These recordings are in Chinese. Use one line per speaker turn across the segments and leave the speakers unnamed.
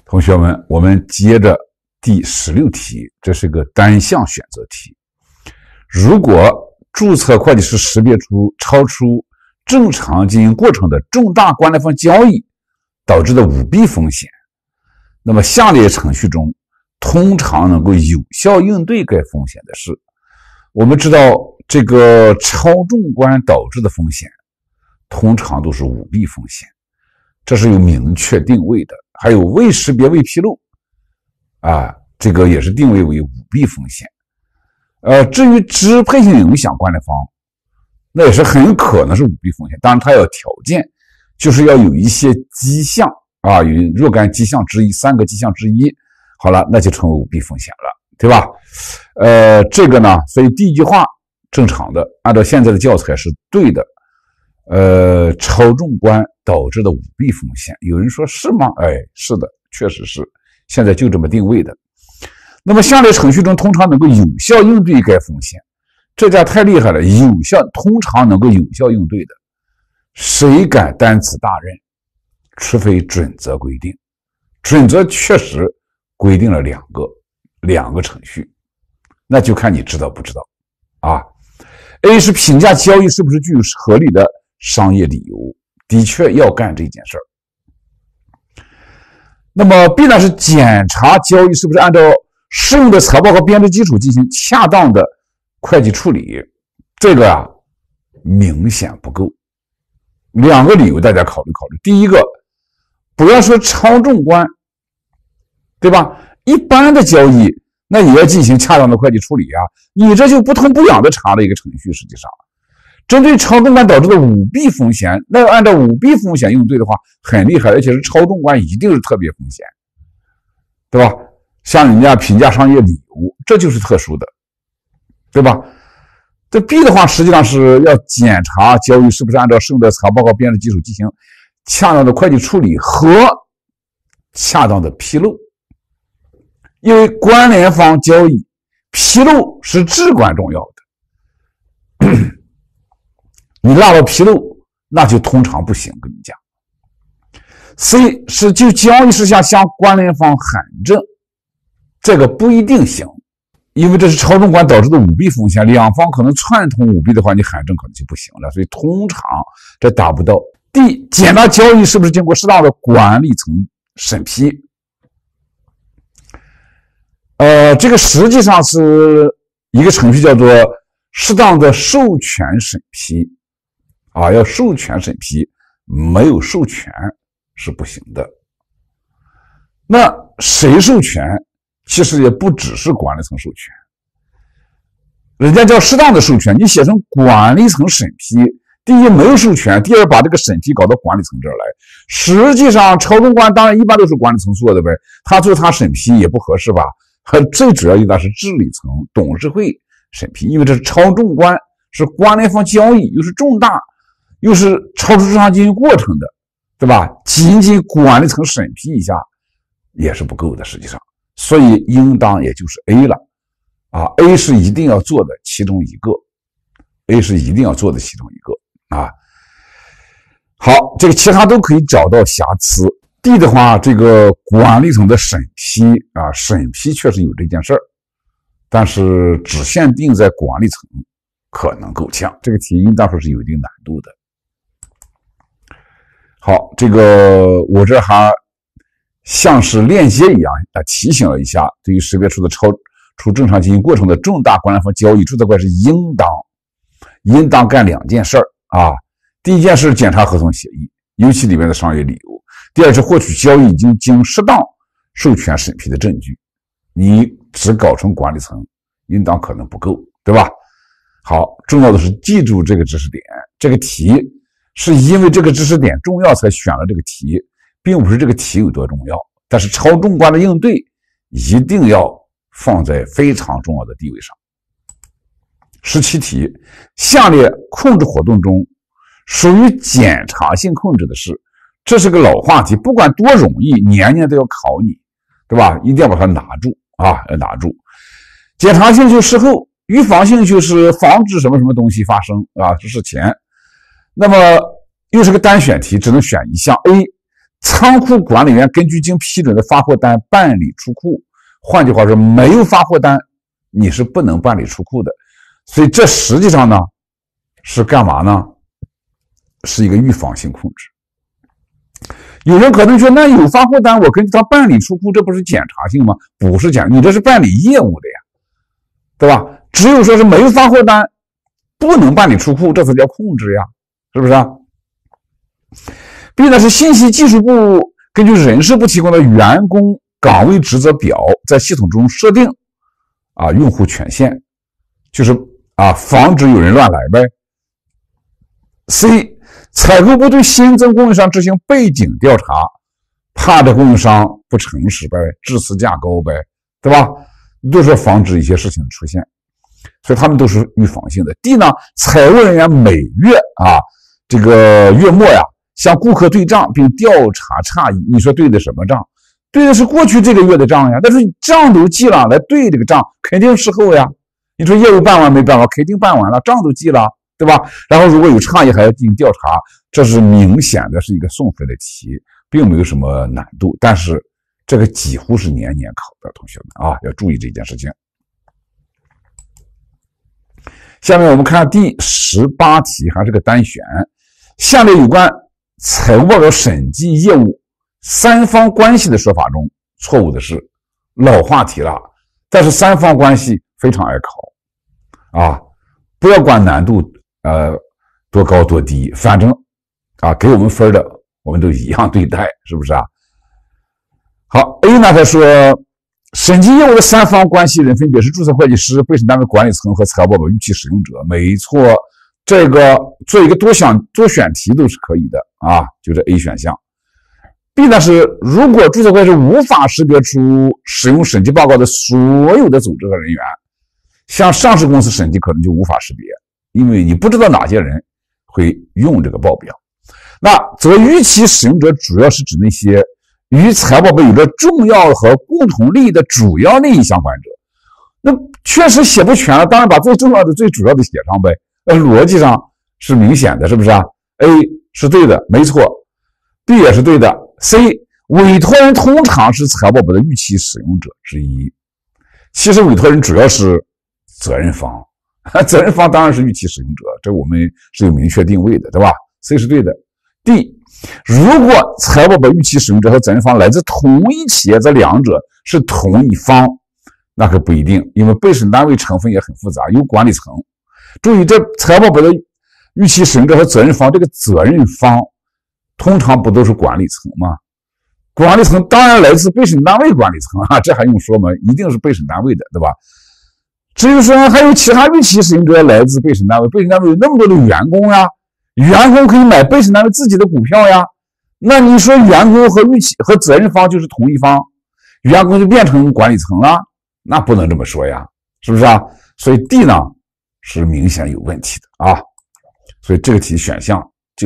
同学们，我们接着第16题，这是个单项选择题。如果注册会计师识别出超出正常经营过程的重大关联方交易导致的舞弊风险，那么下列程序中通常能够有效应对该风险的是，我们知道这个超重关导致的风险通常都是舞弊风险，这是有明确定位的。还有未识别未披露这个也是定位为舞弊风险。至于支配性影响关联方，那也是很可能是舞弊风险，当然它有条件，就是要有一些迹象有若干迹象之一，3个迹象之一，好了，那就成为舞弊风险了，对吧？这个呢，所以第一句话正常的，按照现在的教材是对的。超重关导致的舞弊风险，有人说是吗？是的，确实是，现在就这么定位的。那么下列程序中通常能够有效应对该风险，这家太厉害了，通常能够有效应对的，谁敢担此大任？除非准则规定，准则确实规定了两个程序，那就看你知道不知道A 是评价交易是不是具有合理的商业理由，的确要干这件事儿。那么 B 呢是检查交易是不是按照适用的财报和编制基础进行恰当的会计处理，这个明显不够。2个理由大家考虑考虑。第一个，不要说超重关，对吧？一般的交易那也要进行恰当的会计处理你这就不痛不痒的查了一个程序。实际上针对超重关导致的舞弊风险，那要按照舞弊风险应对的话很厉害，而且是超重关一定是特别风险，对吧？像人家评价商业理由，这就是特殊的，对吧？这 B 的话实际上是要检查交易是不是按照适用的财报和编制基础进行恰当的会计处理和恰当的披露，因为关联方交易披露是至关重要的。你落了披露，那就通常不行，跟你讲。C 是就交易事项向关联方函证，这个不一定行，因为这是超重关导致的舞弊风险，两方可能串通舞弊的话，你函证可能就不行了，所以通常这达不到。D 检查交易是不是经过适当的管理层审批，这个实际上是一个程序叫做适当的授权审批要授权审批，没有授权是不行的。那谁授权？其实也不只是管理层授权，人家叫适当的授权，你写成管理层审批，第一没有授权，第二把这个审批搞到管理层这儿来。实际上超重关当然一般都是管理层做的呗，他做他审批也不合适吧？最主要应该是治理层董事会审批，因为这是超重关，是关联方交易，又是重大，又是超出正常经营过程的，对吧？仅仅管理层审批一下也是不够的，实际上，所以应当也就是 A 了A 是一定要做的其中一个 ，A 是一定要做的其中一个好，这个其他都可以找到瑕疵。D 的话，这个管理层的审批审批确实有这件事儿，但是只限定在管理层可能够呛，这个题应当说是有一定难度的。好，这个我这还像是链接一样提醒了一下，对于识别出的超出正常经营过程的重大关联方交易，注册会是应当干2件事第一件事检查合同协议，尤其里面的商业理由；第二是获取交易已经经适当授权审批的证据。你只搞成管理层，应当可能不够，对吧？好，重要的是记住这个知识点。这个题是因为这个知识点重要才选了这个题，并不是这个题有多重要。但是超重关的应对一定要放在非常重要的地位上。17题，下列控制活动中属于检查性控制的是，这是个老话题，不管多容易，年年都要考你，对吧？一定要把它拿住要拿住。检查性就是事后，预防性就是防止什么什么东西发生这是前。那么又是个单选题，只能选一项 A， 仓库管理员根据经批准的发货单办理出库。换句话说，没有发货单，你是不能办理出库的。所以这实际上呢，是干嘛呢？是一个预防性控制。有人可能说，那有发货单，我根据他办理出库，这不是检查性吗？不是检查，你这是办理业务的呀，对吧？只有说是没有发货单，不能办理出库，这才叫控制呀，是不是啊？B 呢是信息技术部根据人事部提供的员工岗位职责表，在系统中设定用户权限，就是防止有人乱来呗。C 采购部对新增供应商执行背景调查，怕这供应商不诚实呗，质词价高呗，对吧？都是防止一些事情的出现，所以他们都是预防性的。D 呢，财务人员每月这个月末呀，向顾客对账并调查差异。你说对的什么账？对的是过去这个月的账呀，但是账都记了，来对这个账肯定事后呀。你说业务办完没办完？肯定办完了，账都记了，对吧？然后如果有差异还要进行调查，这是明显的是一个送分的题，并没有什么难度，但是这个几乎是年年考的，同学们要注意这件事情。下面我们看第18题，还是个单选。下列有关财务报表审计业务三方关系的说法中，错误的是，老话题了，但是三方关系非常爱考不要管难度多高多低，反正给我们分的我们都一样对待，是不是啊？好 ，A 呢他说审计业务的三方关系人分别是注册会计师、备审单位管理层和财务报表预期使用者。没错，这个做一个多选题都是可以的就这 A 选项。B 呢是如果注册会计师无法识别出使用审计报告的所有的组织和人员，像上市公司审计可能就无法识别，因为你不知道哪些人会用这个报表。那则预期使用者主要是指那些与财务报表有着重要和共同利益的主要利益相关者。那确实写不全了，当然把最重要的、最主要的写上呗。逻辑上是明显的，是不是啊 ？A 是对的，没错 ；B 也是对的。C 委托人通常是财务报表的预期使用者之一。其实委托人主要是责任方，责任方当然是预期使用者，这我们是有明确定位的，对吧 ？C 是对的。D 如果财务报表预期使用者和责任方来自同一企业，这两者是同一方，那可不一定，因为备审单位成分也很复杂，有管理层。注意，这财务报表的预期使用者和责任方，这个责任方通常不都是管理层吗？管理层当然来自备审单位管理层这还用说吗？一定是备审单位的，对吧？至于说还有其他预期使用者来自备审单位，备审单位有那么多的员工呀，员工可以买备审单位自己的股票呀，那你说员工和预期和责任方就是同一方，员工就变成管理层了？那不能这么说呀，是不是啊？所以 D 呢是明显有问题的所以这个题选项就是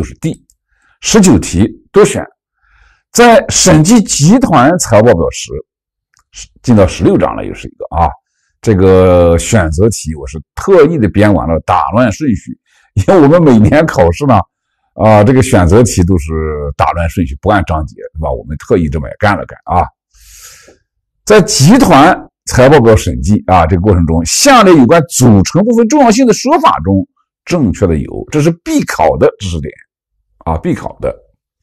D。19题多选，在审计集团财务报表时，进到16章了，又是一个这个选择题我是特意的编完了，打乱顺序，因为我们每年考试呢这个选择题都是打乱顺序，不按章节，对吧？我们特意这么也干了干在集团财务报表审计这个过程中，下列有关组成部分重要性的说法中正确的有，这是必考的知识点必考的。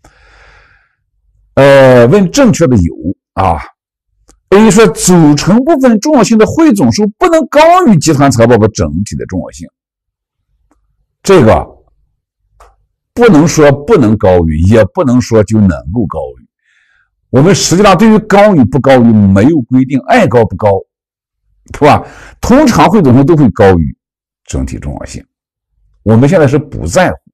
问正确的有A 说组成部分重要性的汇总数不能高于集团财务报表整体的重要性，这个不能说不能高于，也不能说就能够高于。我们实际上对于高与不高于没有规定，爱高不高，对吧？通常汇总数都会高于整体重要性。我们现在是不在乎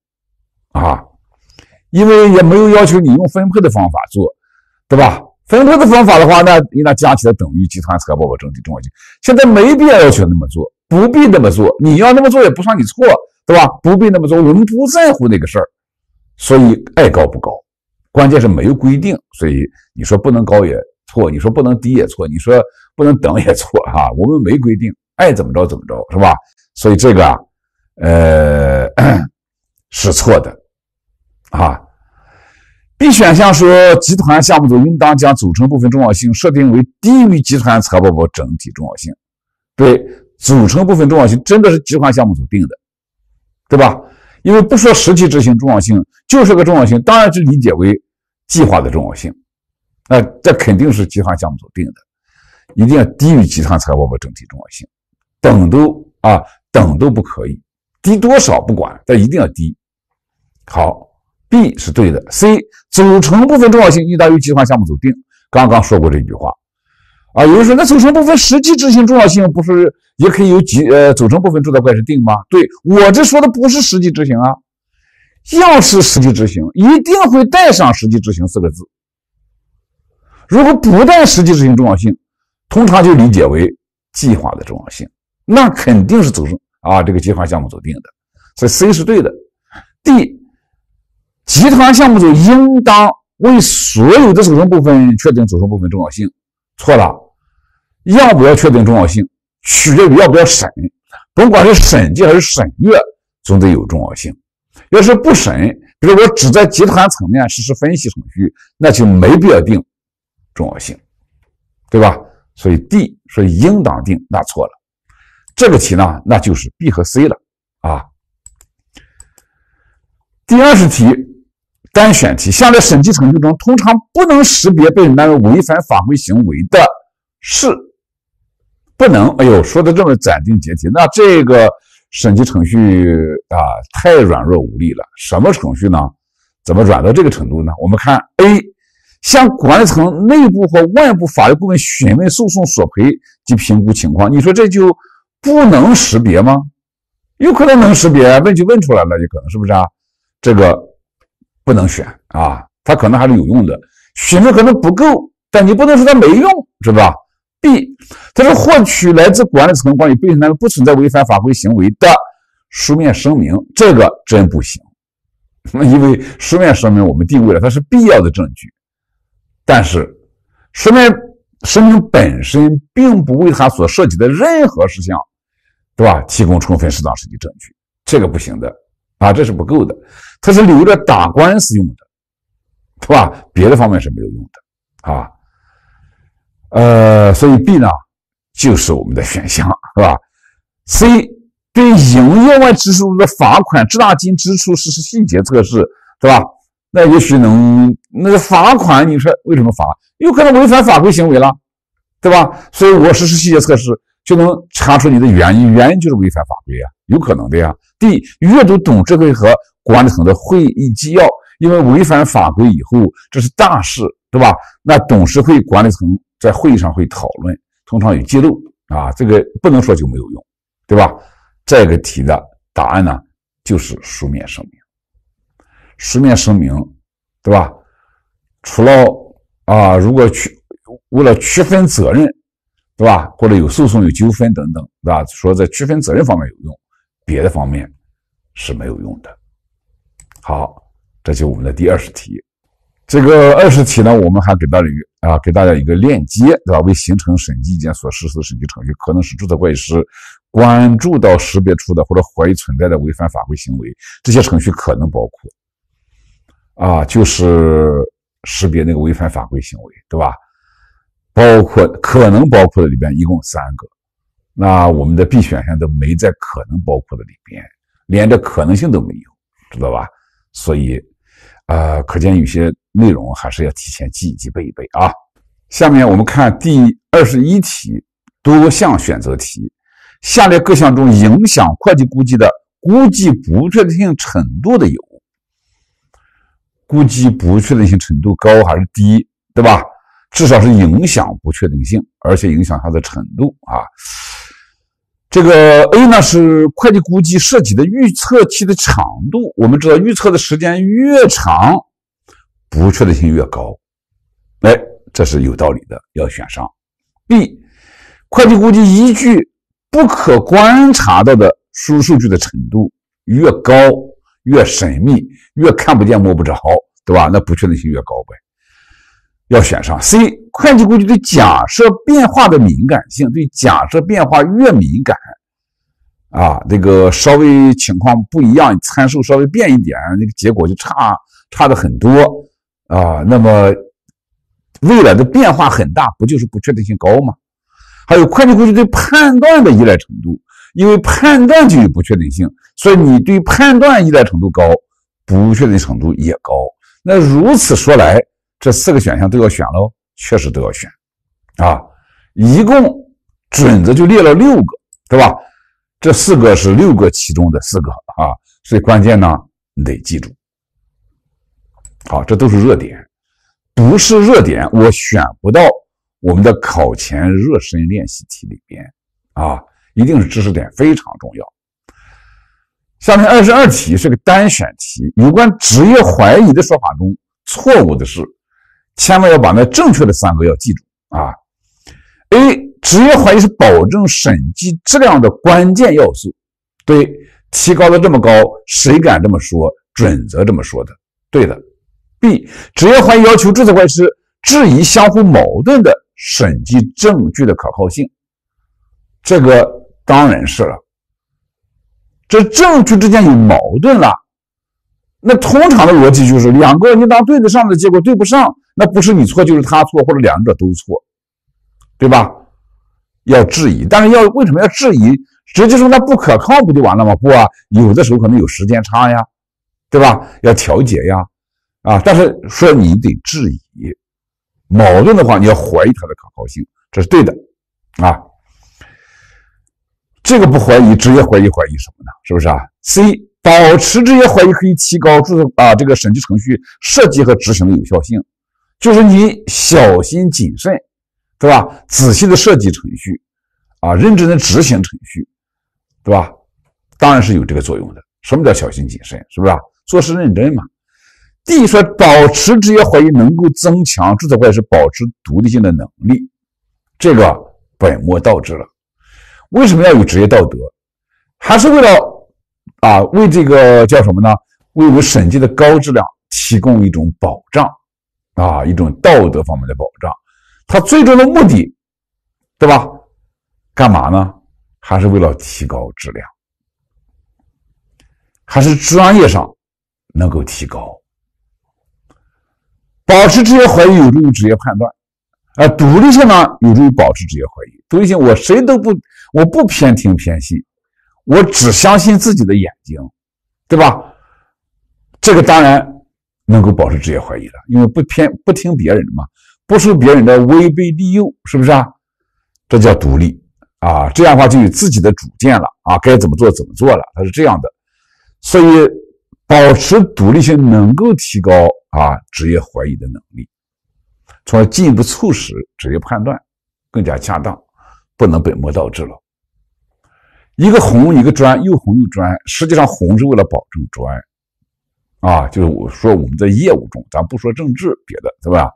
因为也没有要求你用分配的方法做，对吧？分配的方法的话，那加起来等于集团财务报表整体重要性。现在没必要求那么做，不必那么做，你要那么做也不算你错，对吧？不必那么做，我们不在乎那个事儿，所以爱高不高，关键是没有规定，所以你说不能高也错，你说不能低也错，你说不能等也错我们没规定，爱怎么着怎么着，是吧？所以这个是错的 B 选项说，集团项目组应当将组成部分重要性设定为低于集团财报整体重要性。对，组成部分重要性真的是集团项目组定的，对吧？因为不说实际执行重要性，就是个重要性，当然是理解为计划的重要性。这肯定是集团项目组定的，一定要低于集团财报整体重要性，等都不可以，低多少不管，但一定要低。好。B 是对的 ，C 组成部分重要性应当由集团项目组定。刚刚说过这句话有人说，那组成部分实际执行重要性不是也可以由组成部分主导会计师定吗？对，我这说的不是实际执行啊，要是实际执行，一定会带上实际执行4个字。如果不带实际执行重要性，通常就理解为计划的重要性，那肯定是这个集团项目组定的，所以 C 是对的。D集团项目组应当为所有的组成部分确定组成部分重要性，错了。要不要确定重要性，取决于要不要审，甭管是审计还是审阅，总得有重要性。要是不审，比如我只在集团层面实施分析程序，那就没必要定重要性，对吧？所以 D 说应当定，那错了。这个题呢，那就是 B 和 C 了第20题。单选题，下列审计程序中通常不能识别被人单位违反法规行为的是不能。说的这么斩钉截铁，那这个审计程序太软弱无力了。什么程序呢？怎么软到这个程度呢？我们看 A 向管理层内部或外部法律顾问询问诉讼索赔及评估情况，你说这就不能识别吗？有可能能识别，问就问出来了，有可能是不是这个不能选它可能还是有用的，询问可能不够，但你不能说它没用，是吧 ？B 它是获取来自管理层关于被审单位不存在违反法规行为的书面声明，这个真不行，因为书面声明我们定位了它是必要的证据，但是书面声明本身并不为它所涉及的任何事项，对吧？提供充分适当实际证据，这个不行的这是不够的，它是留着打官司用的，对吧？别的方面是没有用的所以 B 呢就是我们的选项，是吧 ？C 对营业外支出的罚款滞纳金支出实施细节测试，对吧？那也许那个罚款，你说为什么罚？有可能违反法规行为了，对吧？所以我实施细节测试就能查出你的原因，原因就是违反法规有可能的呀。D 阅读董事会和管理层的会议纪要，因为违反法规以后这是大事，对吧？那董事会管理层在会议上会讨论，通常有记录这个不能说就没有用，对吧？这个题的答案呢就是书面声明。书面声明，对吧？除了如果为了区分责任，对吧？或者有诉讼有纠纷等等，对吧？说在区分责任方面有用，别的方面是没有用的。好，这就是我们的第20题。这个20题呢，我们还给大家一个链接，对吧？为形成审计意见所实施的审计程序，可能使注册会计师关注到识别出的或者怀疑存在的违反法规行为，这些程序可能包括就是识别那个违反法规行为，对吧？可能包括的里边一共3个，那我们的 B 选项都没在可能包括的里边，连这可能性都没有，知道吧？所以可见有些内容还是要提前记一记背一背下面我们看第21题，多项选择题，下列各项中影响会计估计的估计不确定性程度的有，估计不确定性程度高还是低，对吧？至少是影响不确定性，而且影响它的程度这个 A 呢是会计估计涉及的预测期的长度，我们知道预测的时间越长，不确定性越高，这是有道理的，要选上。B 会计估计依据不可观察到的输入数据的程度越高，越神秘，越看不见摸不着，对吧？那不确定性越高呗。要选上 C 会计估计对假设变化的敏感性，对假设变化越敏感这个稍微情况不一样，参数稍微变一点，那个结果就差的很多， 那么未来的变化很大，不就是不确定性高吗？还有会计估计对判断的依赖程度，因为判断就有不确定性，所以你对判断依赖程度高，不确定程度也高。那如此说来，这4个选项都要选喽，确实都要选一共准则就列了6个，对吧？这4个是6个其中的4个所以关键呢，你得记住。好，这都是热点，不是热点我选不到我们的考前热身练习题里边一定是知识点非常重要。下面22题是个单选题，有关职业怀疑的说法中错误的是，千万要把那正确的3个要记住A. 职业怀疑是保证审计质量的关键要素，对，提高的这么高，谁敢这么说？准则这么说的，对的。B. 职业怀疑要求注册会计师质疑相互矛盾的审计证据的可靠性，这个当然是了。这证据之间有矛盾了，那通常的逻辑就是2个应当对得上的结果对不上，那不是你错就是他错，或者2者都错，对吧？要质疑，但是为什么要质疑？直接说它不可靠不就完了吗？不有的时候可能有时间差呀，对吧？要调节呀但是说你得质疑，矛盾的话你要怀疑它的可靠性，这是对的这个不怀疑，职业怀疑什么呢？是不是C. 保持职业怀疑可以提高这个审计程序设计和执行的有效性，就是你小心谨慎，对吧？仔细的设计程序认真的执行程序，对吧？当然是有这个作用的。什么叫小心谨慎？是不是做事认真嘛。D. 说保持职业怀疑能够增强注册会计师保持独立性的能力，这个本末倒置了。为什么要有职业道德？还是为了为这个叫什么呢？为我们审计的高质量提供一种保障一种道德方面的保障。它最终的目的，对吧？干嘛呢？还是为了提高质量，还是专业上能够提高。保持职业怀疑有助于职业判断，独立性呢有助于保持职业怀疑。独立性我不偏听偏信，我只相信自己的眼睛，对吧？这个当然能够保持职业怀疑了，因为不听别人嘛，不受别人的威逼利诱，是不是这叫独立这样的话就有自己的主见了该怎么做怎么做了，它是这样的。所以保持独立性能够提高职业怀疑的能力，从而进一步促使职业判断更加恰当，不能本末倒置了。一个红一个专，又红又专，实际上红是为了保证专就是我说我们在业务中，咱不说政治别的，对吧？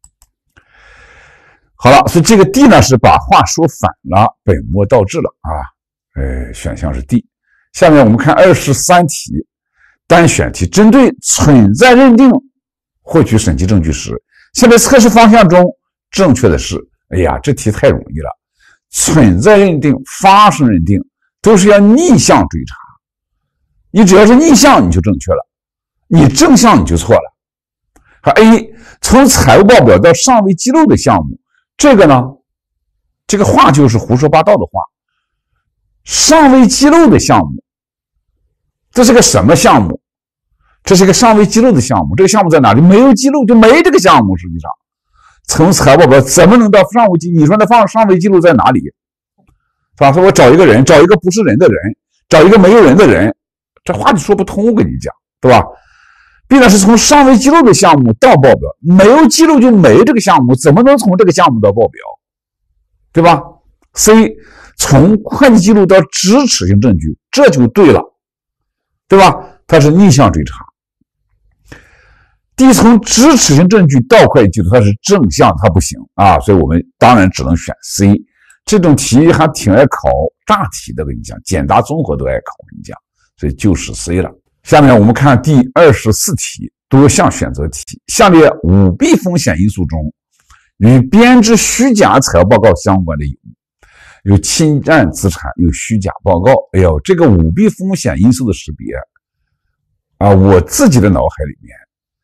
好了，所以这个 D 呢是把话说反了，本末倒置了选项是 D。下面我们看23题单选题，针对存在认定获取审计证据时，现在测试方向中正确的是，这题太容易了。存在认定、发生认定都是要逆向追查，你只要是逆向你就正确了，你正向你就错了。A. 从财务报表到尚未记录的项目，这个呢，这个话就是胡说八道的话。尚未记录的项目，这是个什么项目？这是个尚未记录的项目。这个项目在哪里？没有记录就没这个项目。实际上，从财务报表怎么能到尚未记录？你说那尚未记录在哪里？是吧？说我找一个人，找一个不是人的人，找一个没有人的人，这话就说不通。我跟你讲，对吧？B 呢是从尚未记录的项目到报表，没有记录就没这个项目，怎么能从这个项目到报表？对吧 ？C 从会计记录到支持性证据，这就对了，对吧？它是逆向追查。D 从支持性证据到会计记录，它是正向，它不行所以我们当然只能选 C。这种题还挺爱考大题的，跟你讲，简答综合都爱考，我跟你讲，所以就是 C 了。下面我们看第24题多项选择题，下列舞弊风险因素中，与编制虚假财务报告相关的有侵占资产，有虚假报告。这个舞弊风险因素的识别我自己的脑海里面，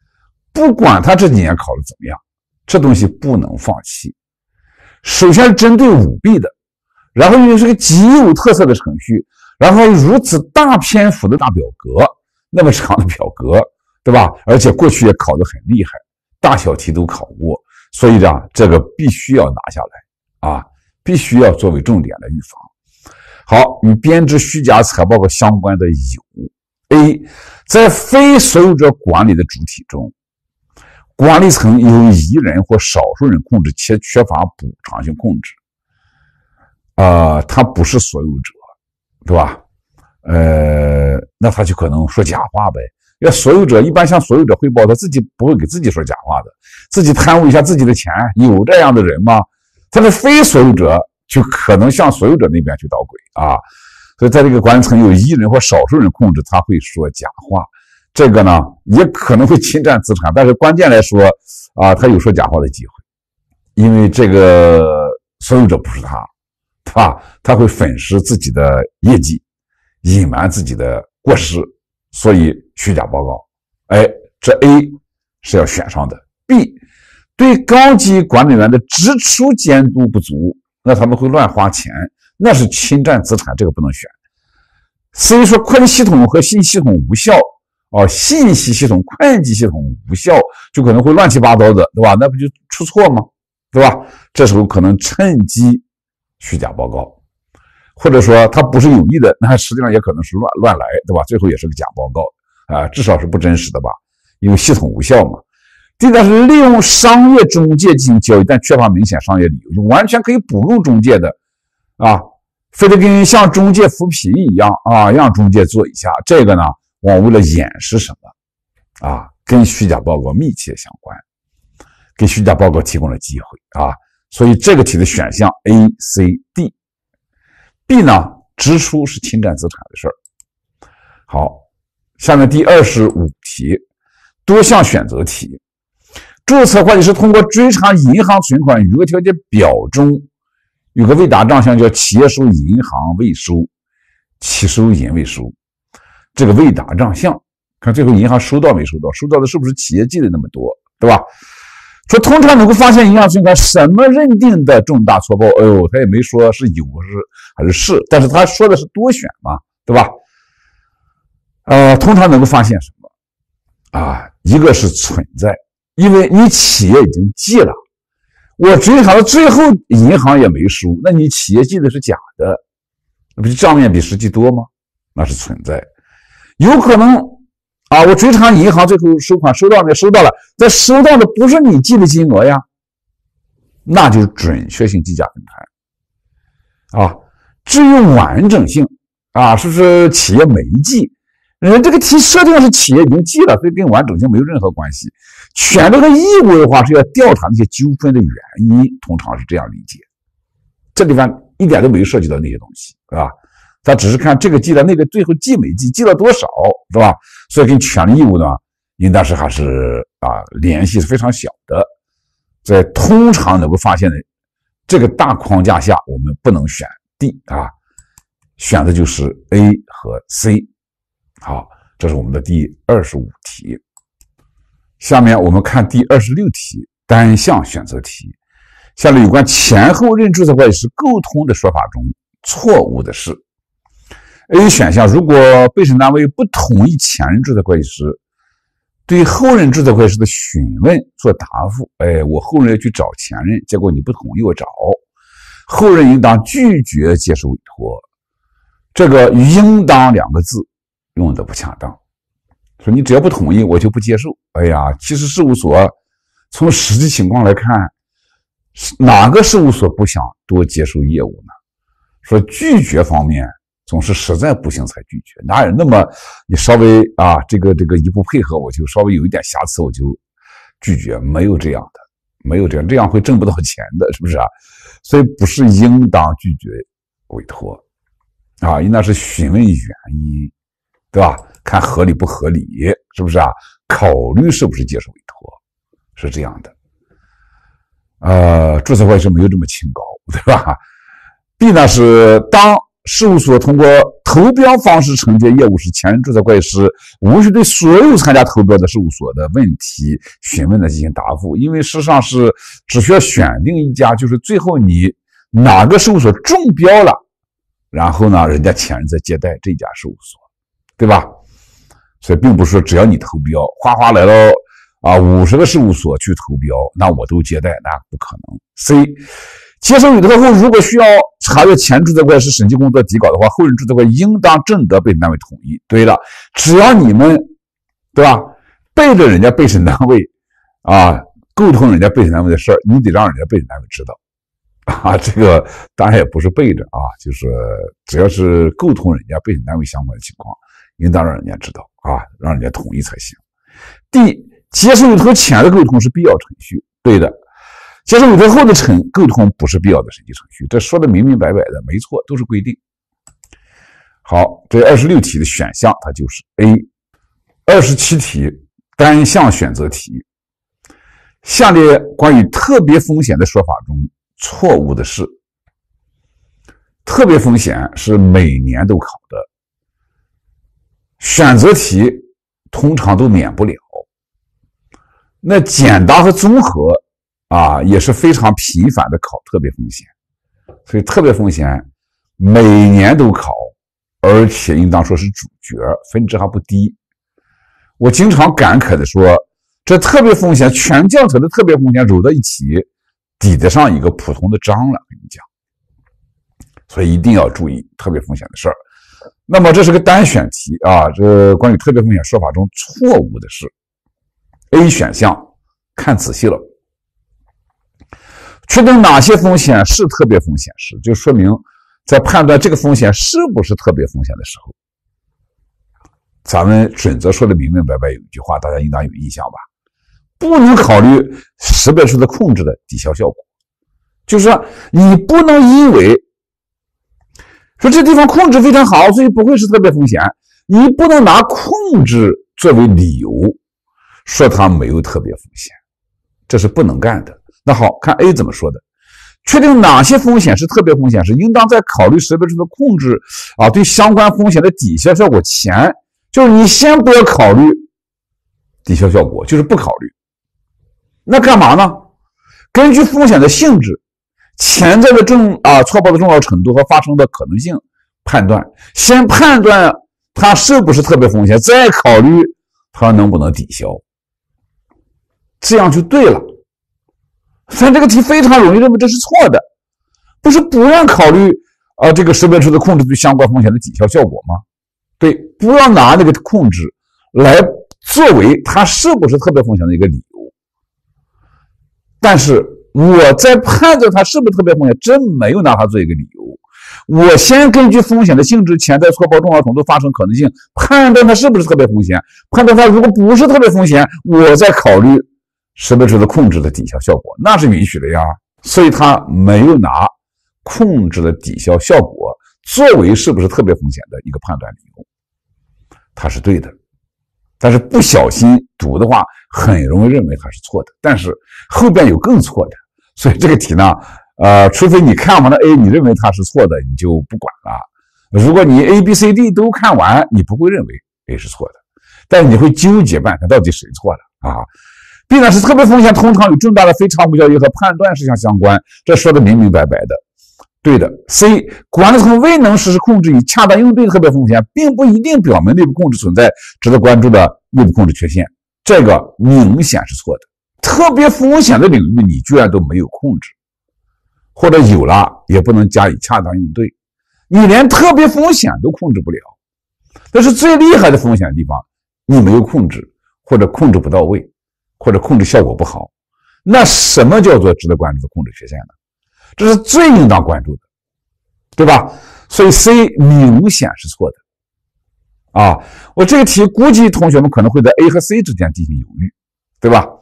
不管他这几年考得怎么样，这东西不能放弃。首先是针对舞弊的，然后又是个极有特色的程序，然后如此大篇幅的大表格，那么长的表格，对吧？而且过去也考得很厉害，大小题都考过，所以呢，这个必须要拿下来啊，必须要作为重点的预防。好，与编制虚假财报告相关的有 A， 在非所有者管理的主体中，管理层由一人或少数人控制，且缺乏补偿性控制。他不是所有者，对吧？那他就可能说假话呗。要所有者一般向所有者汇报，他自己不会给自己说假话的，自己贪污一下自己的钱，有这样的人吗？他是非所有者，就可能向所有者那边去捣鬼啊。所以在这个管理层有一人或少数人控制，他会说假话。这个呢，也可能会侵占资产，但是关键来说啊，他有说假话的机会，因为这个所有者不是他，对吧？他会粉饰自己的业绩，隐瞒自己的过失，所以虚假报告。这 A 是要选上的。B， 对高级管理员的支出监督不足，那他们会乱花钱，那是侵占资产，这个不能选。C 说会计系统和信息系统无效。信息系统、会计系统无效，就可能会乱七八糟的，对吧？那不就出错吗？对吧？这时候可能趁机虚假报告，或者说他不是有意的，那实际上也可能是乱来，对吧？最后也是个假报告至少是不真实的吧，因为系统无效嘛。第三是利用商业中介进行交易，但缺乏明显商业理由，就完全可以不用中介的非得跟像中介扶贫一样让中介做一下，这个呢？为了掩饰什么跟虚假报告密切相关，给虚假报告提供了机会所以这个题的选项 A、C、D。B 呢，支出是侵占资产的事儿。好，下面第25题，多项选择题。注册会计师通过追查银行存款余额调节表中有个未答账项叫企业收银行未收，其收银未收。这个未答账项，看最后银行收到没收到，收到的是不是企业记得那么多，对吧？说通常能够发现银行存款什么认定的重大错报，他也没说是有还是，但是他说的是多选嘛，对吧？通常能够发现什么一个是存在，因为你企业已经记了，我追查到最后银行也没收，那你企业记的是假的，那不是账面比实际多吗？那是存在。有可能我追查银行最后收款收到没？收到了，但收到的不是你记的金额呀，那就是准确性计价分摊至于完整性是不是企业没记？这个题设定是企业已经记了，所以跟完整性没有任何关系。选这个义务的话是要调查那些纠纷的原因，通常是这样理解。这地方一点都没有涉及到那些东西，是吧？他只是看这个记了，那个最后记没记，记了多少，是吧？所以跟权利义务呢，应当是还是联系是非常小的。在通常能够发现的这个大框架下，我们不能选 D 选的就是 A 和 C。好，这是我们的第25题。下面我们看第26题，单项选择题。下列有关前后任注册会计师沟通的说法中错误的是。A 选项，如果备审单位不同意前任注册会计师对后任注册会计师的询问做答复，我后任要去找前任，结果你不同意我找，后任应当拒绝接受委托。这个应当两个字用的不恰当，说你只要不同意我就不接受。其实事务所从实际情况来看，哪个事务所不想多接受业务呢？说拒绝方面总是实在不行才拒绝，哪有那么你稍微这个一不配合我就稍微有一点瑕疵我就拒绝，没有这样的，没有这样，这样会挣不到钱的，是不是所以不是应当拒绝委托应当是询问原因，对吧？看合理不合理，是不是考虑是不是接受委托，是这样的。注册会计师没有这么清高，对吧？B 呢是当事务所通过投标方式承接业务时，前任注册会计师无需对所有参加投标的事务所的问题询问的进行答复，因为事实上是只需要选定一家，就是最后你哪个事务所中标了，然后呢，人家前任再接待这家事务所，对吧？所以并不是说只要你投标，哗哗来了50个事务所去投标，那我都接待，那不可能。C 接受委托后，如果需要查阅前注册会计师审计工作底稿的话，后任注册会计应当征得备审单位同意。对了，只要你们，对吧，背着人家备审单位沟通人家备审单位的事儿，你得让人家备审单位知道这个当然也不是背着就是只要是沟通人家备审单位相关的情况，应当让人家知道让人家同意才行。D 接受委托前的沟通是必要程序。对的。接受委托后的沟通不是必要的审计程序，这说的明明白白的，没错，都是规定。好，这26题的选项它就是 A。27题单项选择题，下列关于特别风险的说法中错误的是：特别风险是每年都考的，选择题通常都免不了，那简答和综合也是非常频繁的考特别风险，所以特别风险每年都考，而且应当说是主角，分值还不低。我经常感慨的说，这特别风险全教材的特别风险揉在一起，抵得上一个普通的章了，跟你讲。所以一定要注意特别风险的事儿。那么这是个单选题这关于特别风险说法中错误的是 A 选项，看仔细了。确定哪些风险是特别风险时，就说明在判断这个风险是不是特别风险的时候，咱们准则说的明明白白，有一句话大家应当有印象吧，不能考虑识别出的控制的抵消效果，就是说你不能因为说这地方控制非常好，所以不会是特别风险，你不能拿控制作为理由说它没有特别风险，这是不能干的。那好，看 A 怎么说的。确定哪些风险是特别风险时，应当在考虑识别出的控制对相关风险的抵消效果前，就是你先不要考虑抵消效果，就是不考虑。那干嘛呢？根据风险的性质、潜在的错报的重要程度和发生的可能性判断，先判断它是不是特别风险，再考虑它能不能抵消，这样就对了。咱这个题非常容易认为这是错的，不是不让考虑这个识别出的控制对相关风险的抵消效果吗？对，不要拿那个控制来作为它是不是特别风险的一个理由。但是我在判断它是不是特别风险，真没有拿它做一个理由。我先根据风险的性质、潜在错报重要程度、发生可能性，判断它是不是特别风险。判断它如果不是特别风险，我再考虑识别出的控制的抵消效果，那是允许的呀。所以他没有拿控制的抵消效果作为是不是特别风险的一个判断理由，他是对的。但是不小心读的话，很容易认为它是错的。但是后边有更错的，所以这个题呢，除非你看完了 A， 你认为它是错的，你就不管了。如果你 A、B、C、D 都看完，你不会认为 A 是错的，但是你会纠结半天，到底谁错了B 呢是特别风险，通常与重大的非常规交易和判断事项相关，这说的明明白白的。对的。C 管理层未能实施控制以恰当应对特别风险，并不一定表明内部控制存在值得关注的内部控制缺陷，这个明显是错的。特别风险的领域你居然都没有控制，或者有了也不能加以恰当应对，你连特别风险都控制不了，但是最厉害的风险的地方你没有控制，或者控制不到位，或者控制效果不好，那什么叫做值得关注的控制缺陷呢？这是最应当关注的，对吧？所以 C 明显是错的我这个题估计同学们可能会在 A 和 C 之间进行犹豫，对吧？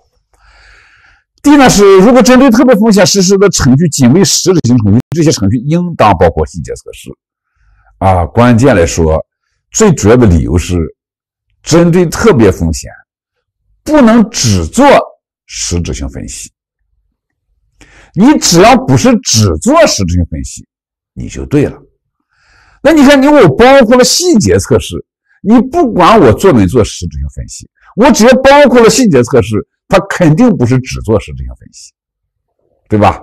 D 呢是如果针对特别风险实施的程序仅为实质性程序，这些程序应当包括细节测试关键来说，最主要的理由是针对特别风险不能只做实质性分析，你只要不是只做实质性分析你就对了。 那你看我包括了细节测试，你不管我做没做实质性分析，我只要包括了细节测试，它肯定不是只做实质性分析，对吧？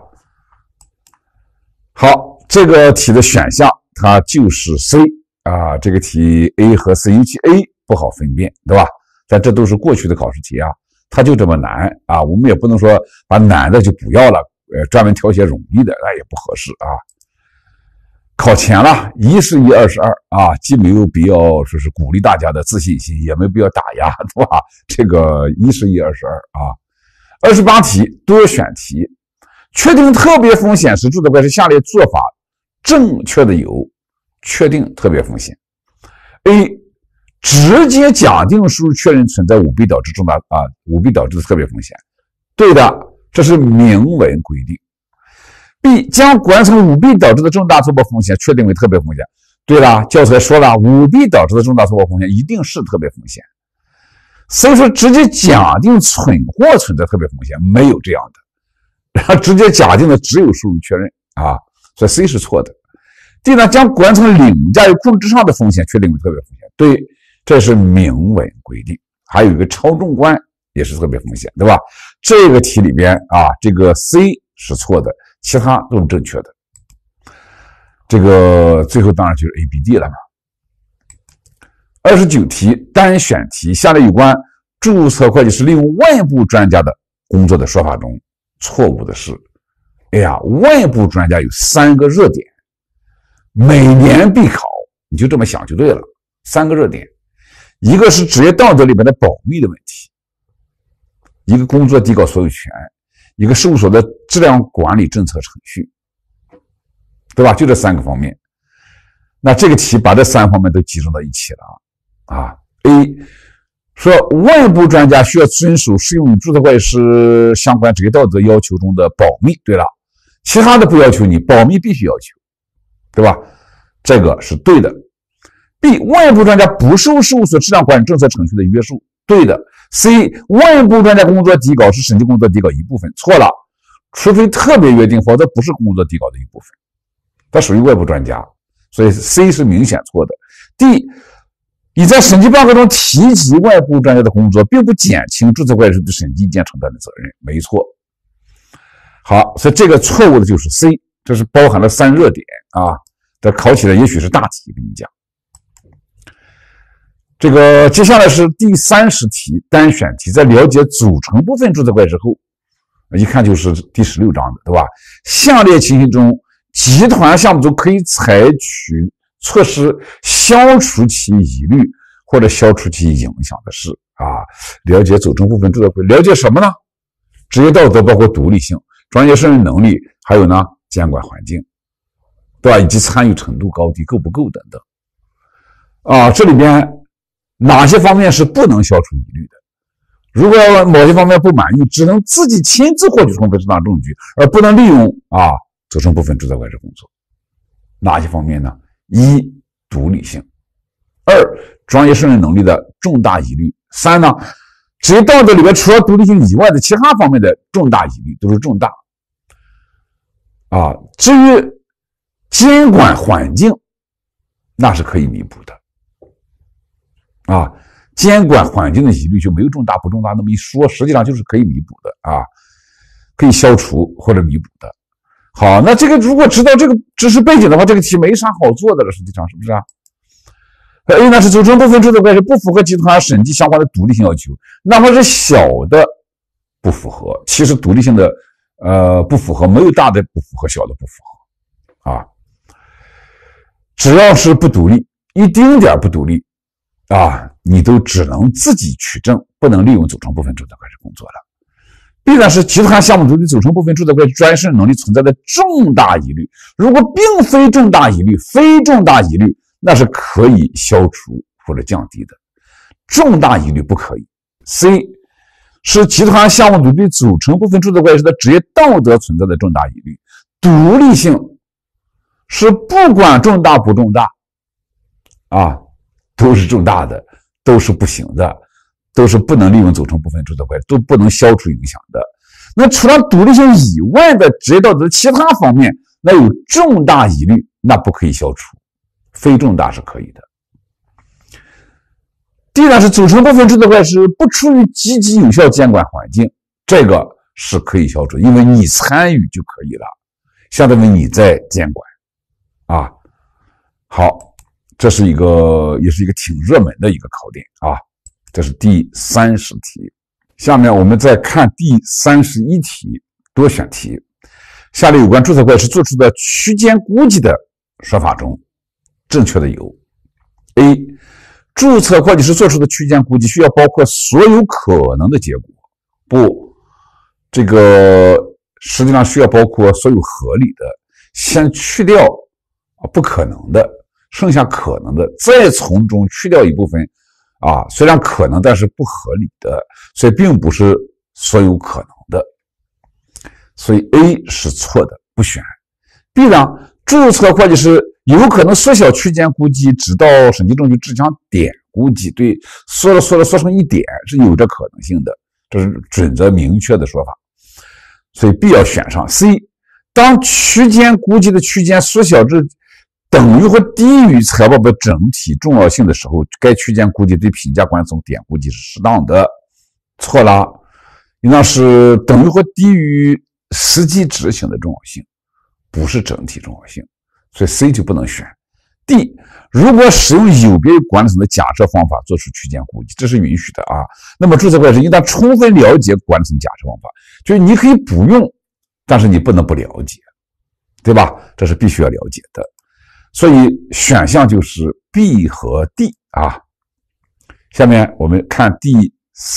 好，这个题的选项它就是 C 啊，这个题 A 和 C， 尤其 A 不好分辨，对吧？但这都是过去的考试题啊，它就这么难啊，我们也不能说把难的就不要了，专门挑些容易的，那也不合适啊。考前了，1是1，2是2啊，既没有必要说是鼓励大家的自信心，也没有必要打压，对吧？这个1是1，2是2啊。28题多选题，确定特别风险时，注册会是下列做法正确的有，确定特别风险 ：A. 直接假定输入确认存在舞弊导致舞弊导致的特别风险，对的，这是明文规定。B. 将管层舞弊导致的重大错报风险确定为特别风险。对了，教材说了，舞弊导致的重大错报风险一定是特别风险。所以说，直接假定存货存在特别风险，没有这样的。然后直接假定的只有输入确认啊，所以 C 是错的。D 呢，将管层凌驾于控制之上的风险确定为特别风险。对，这是明文规定。还有一个超重关也是特别风险，对吧？这个题里边啊，这个 C 是错的。其他都是正确的，这个最后当然就是 A、B、D 了嘛。29题单选题，下列有关注册会计师利用外部专家的工作的说法中，错误的是，哎呀，外部专家有3个热点，每年必考，你就这么想就对了。3个热点，一个是职业道德里边的保密的问题，一个工作底稿所有权。一个事务所的质量管理政策程序，对吧？就这3个方面。那这个题把这3方面都集中到一起了啊。A 说外部专家需要遵守适用于注册会计师相关职业道德要求中的保密。对了，其他的不要求你，保密必须要求，对吧？这个是对的。B 外部专家不受事务所质量管理政策程序的约束。对的。C 外部专家工作底稿是审计工作底稿一部分，错了，除非特别约定，否则不是工作底稿的一部分，它属于外部专家，所以 C 是明显错的。D 你在审计报告中提及外部专家的工作，并不减轻注册会计师对审计意见承担的责任，没错。好，所以这个错误的就是 C， 这是包含了3热点啊，这考起来也许是大题，跟你讲。这个接下来是第30题单选题，在了解组成部分注册会计师后，一看就是第16章的，对吧？下列情形中，集团项目组可以采取措施消除其疑虑或者消除其影响的是啊。了解组成部分注册会，了解什么呢？职业道德包括独立性、专业胜任能力，还有呢监管环境，对吧？以及参与程度高低、够不够等等啊。这里边哪些方面是不能消除疑虑的？如果某些方面不满意，只能自己亲自获取充分适当证据，而不能利用组成部分注册会计师工作。哪些方面呢？1. 独立性； 2. 专业胜任能力的重大疑虑； 3. 呢，职业道德里边除了独立性以外的其他方面的重大疑虑都是重大。至于监管环境，那是可以弥补的。监管环境的疑虑就没有重大不重大那么一说，实际上就是可以弥补的可以消除或者弥补的。好，那这个如果知道这个知识背景的话，这个题没啥好做的了，实际上是不是啊？A 呢是组成部分注册会计师不符合集团审计相关的独立性要求，哪怕是小的不符合，其实独立性的不符合没有大的不符合，小的不符合只要是不独立，一丁点不独立你都只能自己取证，不能利用组成部分注册会计师工作了。B 呢是集团项目组的组成部分注册会计师专业胜任能力存在的重大疑虑，如果并非重大疑虑，非重大疑虑，那是可以消除或者降低的，重大疑虑不可以。C 是集团项目组对组成部分注册会计师的职业道德存在的重大疑虑，独立性是不管重大不重大都是重大的，都是不行的，都是不能利用组成部分注册会计师，都不能消除影响的。那除了独立性以外的职业道德的其他方面，那有重大疑虑，那不可以消除， 非重大是可以的。D 呢是组成部分注册会计师不处于积极有效监管环境，这个是可以消除，因为你参与就可以了，相当于你在监管啊。好，这是也是一个挺热门的一个考点啊。这是第30题。下面我们再看第31题多选题。下列有关注册会计师做出的区间估计的说法中，正确的有 A 注册会计师做出的区间估计需要包括所有可能的结果。不，这个实际上需要包括所有合理的，先去掉不可能的，剩下可能的，再从中去掉一部分虽然可能但是不合理的，所以并不是所有可能的。所以 A 是错的，不选。B 呢，注册会计师有可能缩小区间估计，直到审计证据只讲点估计，对，缩成1点是有这可能性的，这是准则明确的说法。所以 B 要选上。C 当区间估计的区间缩小至等于或低于财报的整体重要性的时候，该区间估计对评价关系从点估计是适当的。错了，应当是等于或低于实际执行的重要性，不是整体重要性，所以 C 就不能选。D 如果使用有别于管理层的假设方法做出区间估计，这是允许的那么注册会计师应当充分了解管理层假设方法，就是你可以不用，但是你不能不了解，对吧？这是必须要了解的。所以选项就是 B 和 D 下面我们看第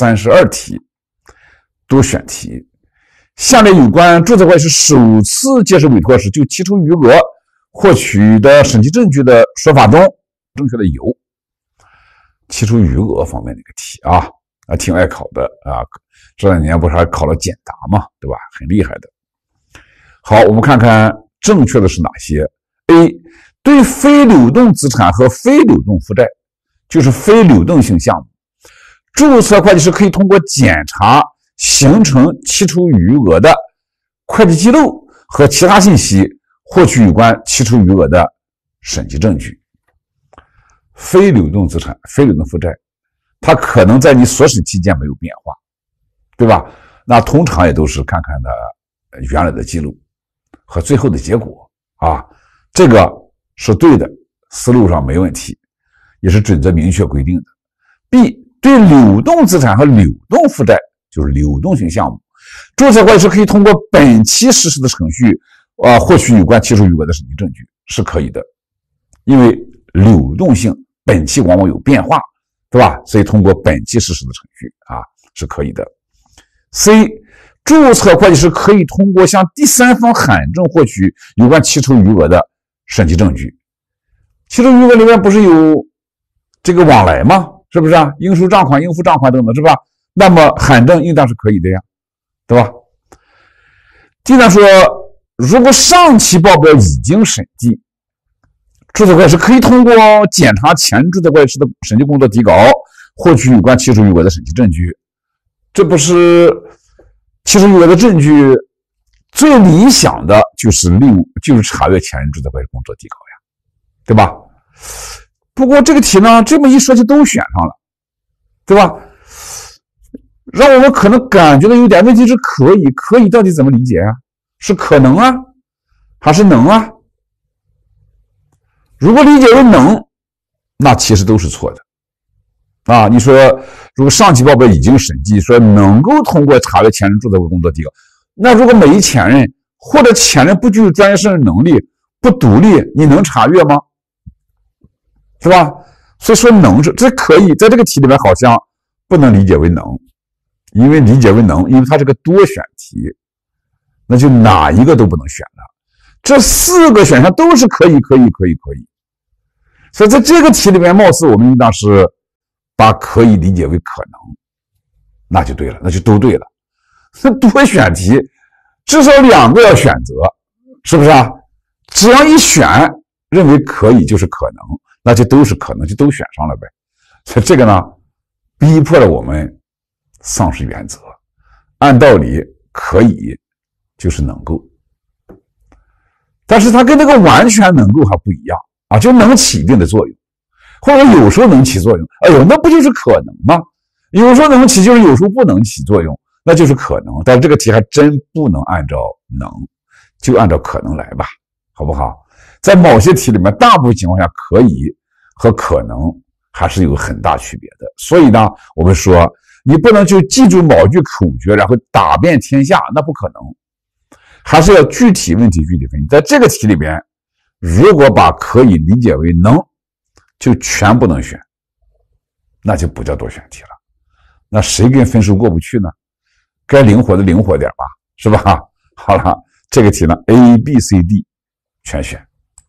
32题多选题。下列有关注册会计师首次接受委托时就提出余额获取的审计证据的说法中，正确的有提出余额方面的一个题挺爱考的这2年不是还考了简答嘛，对吧？很厉害的。好，我们看看正确的是哪些。A 对非流动资产和非流动负债，就是非流动性项目，注册会计师可以通过检查形成提出余额的会计记录和其他信息，获取有关提出余额的审计证据。非流动资产、非流动负债，它可能在你所审期间没有变化，对吧？那通常也都是看看它原来的记录和最后的结果这个是对的，思路上没问题，也是准则明确规定的。B 对流动资产和流动负债，就是流动性项目，注册会计师可以通过本期实施的程序获取有关提出余额的审计证据，是可以的。因为流动性本期往往有变化，对吧？所以通过本期实施的程序是可以的。C 注册会计师可以通过向第三方函证获取有关提出余额的审计证据。提出余额里面不是有这个往来吗？是不是应收账款、应付账款等等，是吧？那么函证应当是可以的呀，对吧？第三说，如果上期报表已经审计，注册会计师可以通过检查前注册会计师的审计工作底稿，获取有关提出余额的审计证据。这不是提出余额的证据最理想的就是查阅前任注册会计工作底稿呀，对吧？不过这个题呢，这么一说就都选上了，对吧？让我们可能感觉到有点问题是可以到底怎么理解是可能还是能如果理解为能，那其实都是错的你说如果上期报表已经审计，说能够通过查阅前任注册会计工作底稿，那如果没前任或者前任不具有专业胜任能力，不独立，你能查阅吗？是吧？所以说能是这可以，在这个题里面好像不能理解为能，因为理解为能，因为它是个多选题，那就哪一个都不能选了。这4个选项都是可以。所以在这个题里面，貌似我们应当是把可以理解为可能，那就对了，那就都对了。那多选题至少2个要选择，是不是只要一选认为可以就是可能，那就都是可能，就都选上了呗。所以这个呢，逼迫了我们丧失原则。按道理可以就是能够，但是它跟那个完全能够还不一样啊，就能起一定的作用，或者有时候能起作用。哎呦，那不就是可能吗？有时候能起，就是有时候不能起作用，那就是可能。但是这个题还真不能按照能，就按照可能来吧，好不好？在某些题里面，大部分情况下可以和可能还是有很大区别的。所以呢，我们说你不能就记住某句口诀，然后打遍天下，那不可能。还是要具体问题具体分析。在这个题里边，如果把可以理解为能，就全不能选，那就不叫多选题了。那谁跟分数过不去呢？该灵活的灵活点吧，是吧？好了，这个题呢 ，A、B、C、D 全选。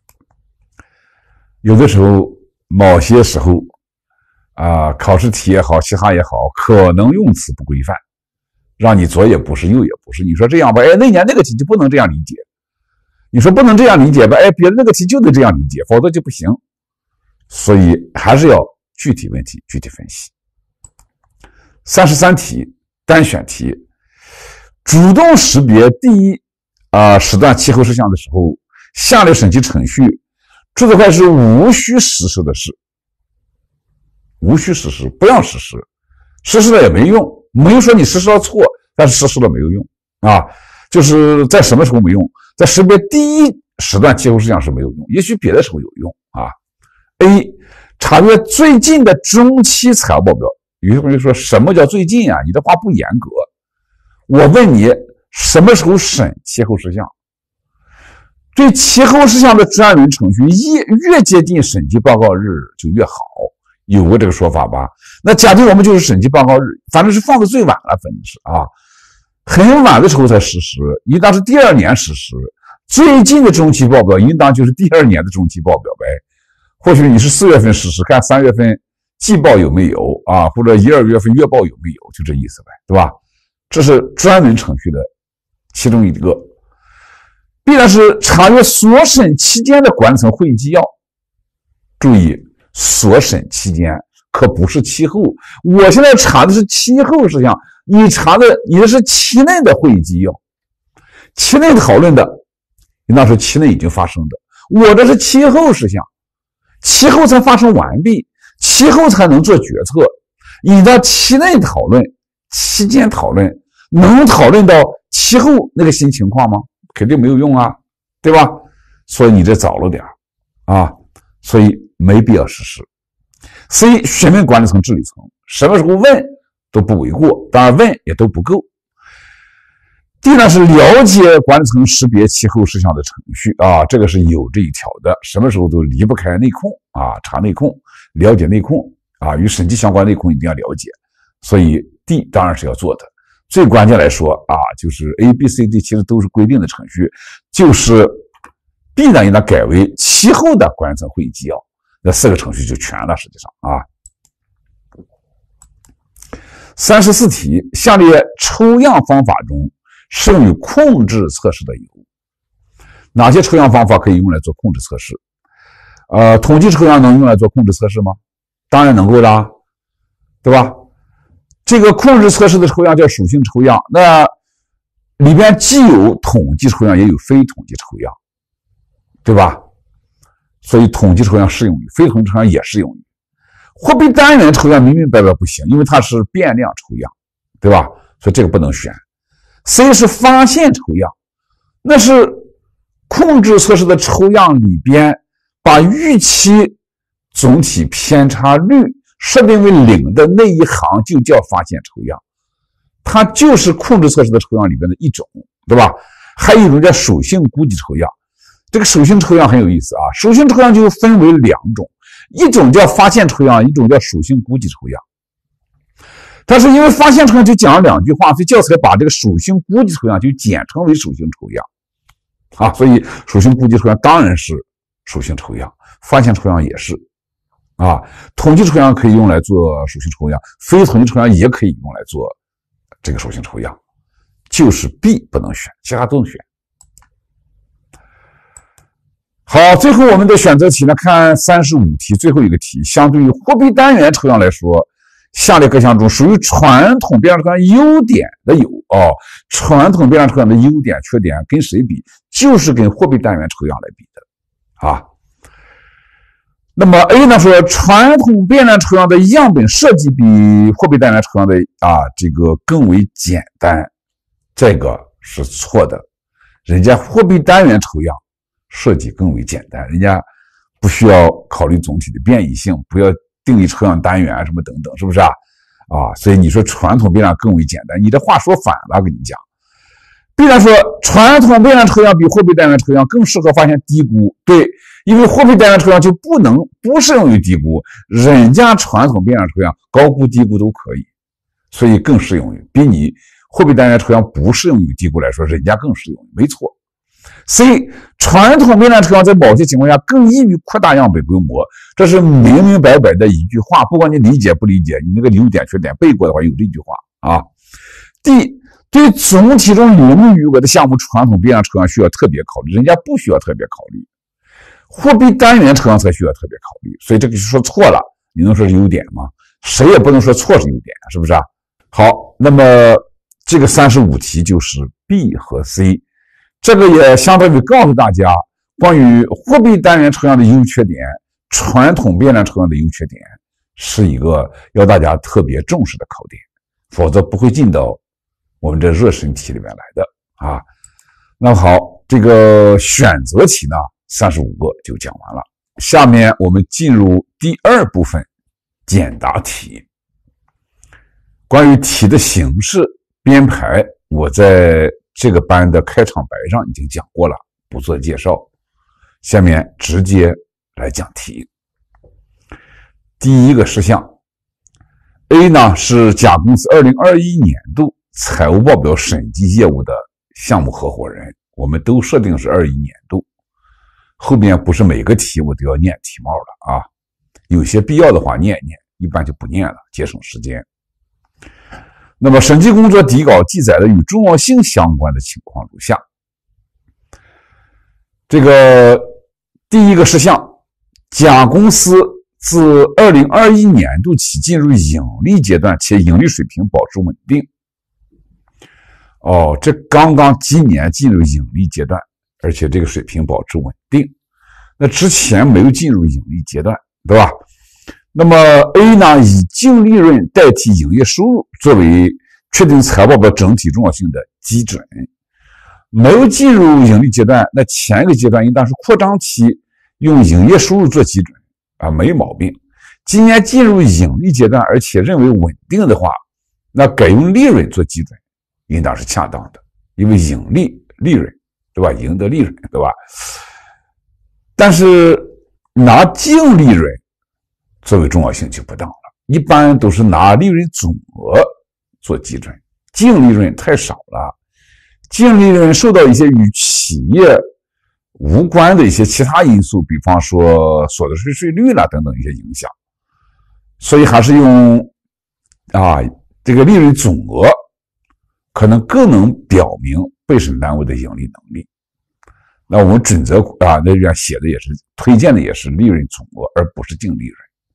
有的时候，某些时候考试题也好，其他也好，可能用词不规范，让你左也不是，右也不是。你说这样吧，哎，那年那个题就不能这样理解。你说不能这样理解吧，哎，别的那个题就得这样理解，否则就不行。所以还是要具体问题具体分析。33题单选题，主动识别第一时段气候事项的时候，下列审计程序注册会计师无需实施的事。无需实施，不要实施，实施了也没用。没有说你实施了错，但是实施了没有用啊。就是在什么时候没用？在识别第一时段气候事项是没有用，也许别的时候有用啊。A. 查阅最近的中期财务报表。有些同学说什么叫最近啊？你这话不严格。我问你，什么时候审气候事项？对气候事项的专门程序越接近审计报告日就越好，有过这个说法吧？那假定我们就是审计报告日，反正是放的最晚了，反正是很晚的时候才实施，应当是第2年实施。最近的中期报表应当就是第2年的中期报表呗。或许你是4月份实施，看3月份季报有没有或者1、2月份月报有没有，就这意思呗，对吧？这是专门程序的其中一个。必然是查阅所审期间的管理层会议纪要。注意，所审期间可不是期后。我现在查的是期后事项，你的是期内的会议纪要，期内讨论的，那是期内已经发生的。我这是期后事项，期后才发生完毕，期后才能做决策。你的期内讨论、期间讨论，能讨论到期后那个新情况吗？肯定没有用啊，对吧？所以你这早了点所以没必要实施。C. 询问管理层、治理层，什么时候问都不为过，当然问也都不够。D 呢是了解管理层识别气候事项的程序这个是有这一条的，什么时候都离不开内控查内控，了解内控与审计相关内控一定要了解，所以 D 当然是要做的。最关键来说就是 A、B、C、D 其实都是规定的程序，就是 B 呢应当改为其后的管理层会议纪要，那4个程序就全了。实际上34题，下列抽样方法中适用于控制测试的有哪些抽样方法可以用来做控制测试？统计抽样能用来做控制测试吗？当然能够啦，对吧？这个控制测试的抽样叫属性抽样，那里边既有统计抽样也有非统计抽样，对吧？所以统计抽样适用于，非统计抽样也适用于。货币单元抽样明明白白不行，因为它是变量抽样，对吧？所以这个不能选。C 是发现抽样，那是控制测试的抽样里边把预期总体偏差率设定为0的那一行就叫发现抽样，它就是控制测试的抽样里边的一种，对吧？还有一种叫属性估计抽样，这个属性抽样很有意思属性抽样就分为2种，一种叫发现抽样，一种叫属性估计抽样。但是因为发现抽样就讲了2句话，所以教材把这个属性估计抽样就简称为属性抽样所以属性估计抽样当然是属性抽样，发现抽样也是统计抽样可以用来做属性抽样，非统计抽样也可以用来做这个属性抽样，就是 B 不能选，其他都能选。好，最后我们的选择题呢，看35题最后一个题，相对于货币单元抽样来说，下列各项中属于传统变量抽样优点的有传统变量抽样的优点缺点跟谁比？就是跟货币单元抽样来比的那么 A 呢说，传统变量抽样的样本设计比货币单元抽样的这个更为简单，这个是错的。人家货币单元抽样设计更为简单，人家不需要考虑总体的变异性，不要定义抽样单元什么等等，是不是啊？所以你说传统变量更为简单，你这话说反了，我跟你讲。B 呢说，传统变量抽样比货币单元抽样更适合发现低估，对，因为货币单元抽样就不适用于低估，人家传统变量抽样高估低估都可以，所以更适用于，比你货币单元抽样不适用于低估来说，人家更适用于，没错。C 传统变量抽样在某些情况下更易于扩大样本规模，这是明明白白的一句话，不管你理解不理解，你那个优点缺点背过的话有这句话啊。D 对总体中零余额的项目，传统变量抽样需要特别考虑，人家不需要特别考虑，货币单元抽样才需要特别考虑，所以这个就说错了，你能说是优点吗？谁也不能说错是优点，是不是啊？好，那么这个35题就是 B 和 C。这个也相当于告诉大家关于货币单元抽样的优缺点，传统变量抽样的优缺点，是一个要大家特别重视的考点，否则不会进到我们这热身题里面来的啊。那好，这个选择题呢35个就讲完了，下面我们进入第二部分简答题。关于题的形式编排，我在这个班的开场白上已经讲过了，不做介绍。下面直接来讲题。第一个事项 A 呢是甲公司2021年度财务报表审计业务的项目合伙人，我们都设定是21年度，后面不是每个题我都要念题目了啊，有些必要的话念一念，一般就不念了，节省时间。那么审计工作底稿记载的与重要性相关的情况如下。这个第一个事项，甲公司自2021年度起进入盈利阶段，且盈利水平保持稳定。这刚刚今年进入盈利阶段，而且这个水平保持稳定，那之前没有进入盈利阶段，对吧？那么 A 呢，以净利润代替营业收入作为确定财报表整体重要性的基准。没有进入盈利阶段，那前一个阶段应当是扩张期，用营业收入做基准没毛病。今年进入盈利阶段，而且认为稳定的话，那改用利润做基准，应当是恰当的，因为盈利利润，对吧？赢得利润，对吧？但是拿净利润作为重要性就不当了，一般都是拿利润总额做基准，净利润太少了，净利润受到一些与企业无关的一些其他因素，比方说所得税税率啦等等一些影响，所以还是用这个利润总额可能更能表明备审单位的盈利能力。那我们准则那边写的也是推荐的也是利润总额，而不是净利润。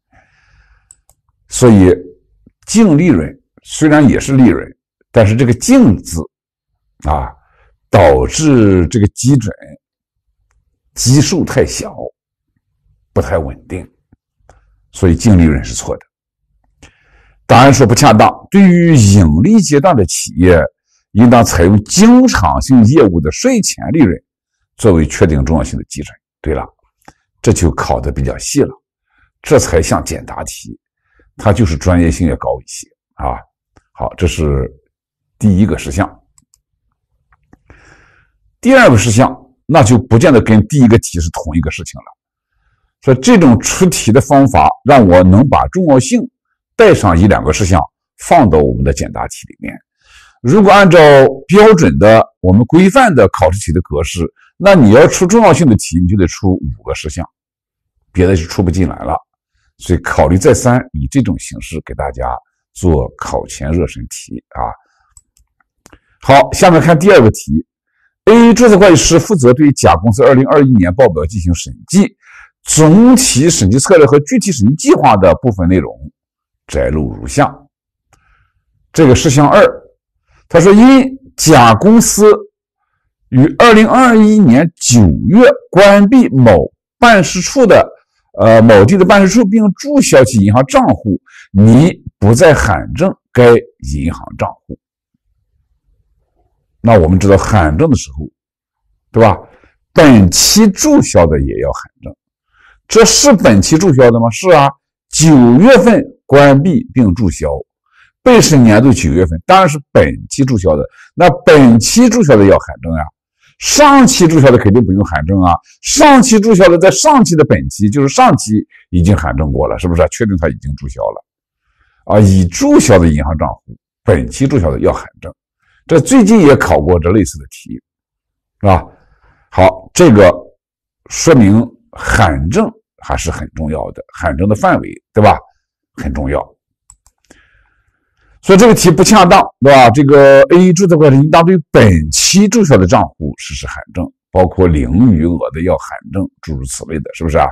所以净利润虽然也是利润，但是这个净字导致这个基准基数太小，不太稳定，所以净利润是错的。答案说不恰当，对于盈利阶段的企业，应当采用经常性业务的税前利润作为确定重要性的基准。对了，这就考得比较细了，这才像简答题，它就是专业性也高一些好，这是第一个事项。第二个事项那就不见得跟第一个题是同一个事情了。所以这种出题的方法让我能把重要性带上一两个事项放到我们的简答题里面。如果按照标准的我们规范的考试题的格式，那你要出重要性的题，你就得出5个事项，别的就出不进来了。所以考虑再三，以这种形式给大家做考前热身题好，下面看第二个题。A 注册会计师负责对甲公司2021年报表进行审计，总体审计策略和具体审计计划的部分内容摘录如下。这个事项2，他说因甲公司于2021年9月关闭某办事处的某地的办事处，并注销其银行账户，你不再函证该银行账户。那我们知道函证的时候，对吧？本期注销的也要函证，这是本期注销的吗？是啊，9月份关闭并注销，备审年度9月份，当然是本期注销的。那本期注销的要函证呀，上期注销的肯定不用函证啊。上期注销的在上期的本期，就是上期已经函证过了，是不是？确定它已经注销了啊。已注销的银行账户，本期注销的要函证。这最近也考过这类似的题，是吧？好，这个说明函证还是很重要的，函证的范围，对吧？很重要。所以这个题不恰当，对吧？这个 A 注册会计应当对本期注销的账户实施函证，包括零余额的要函证，诸如此类的，是不是啊？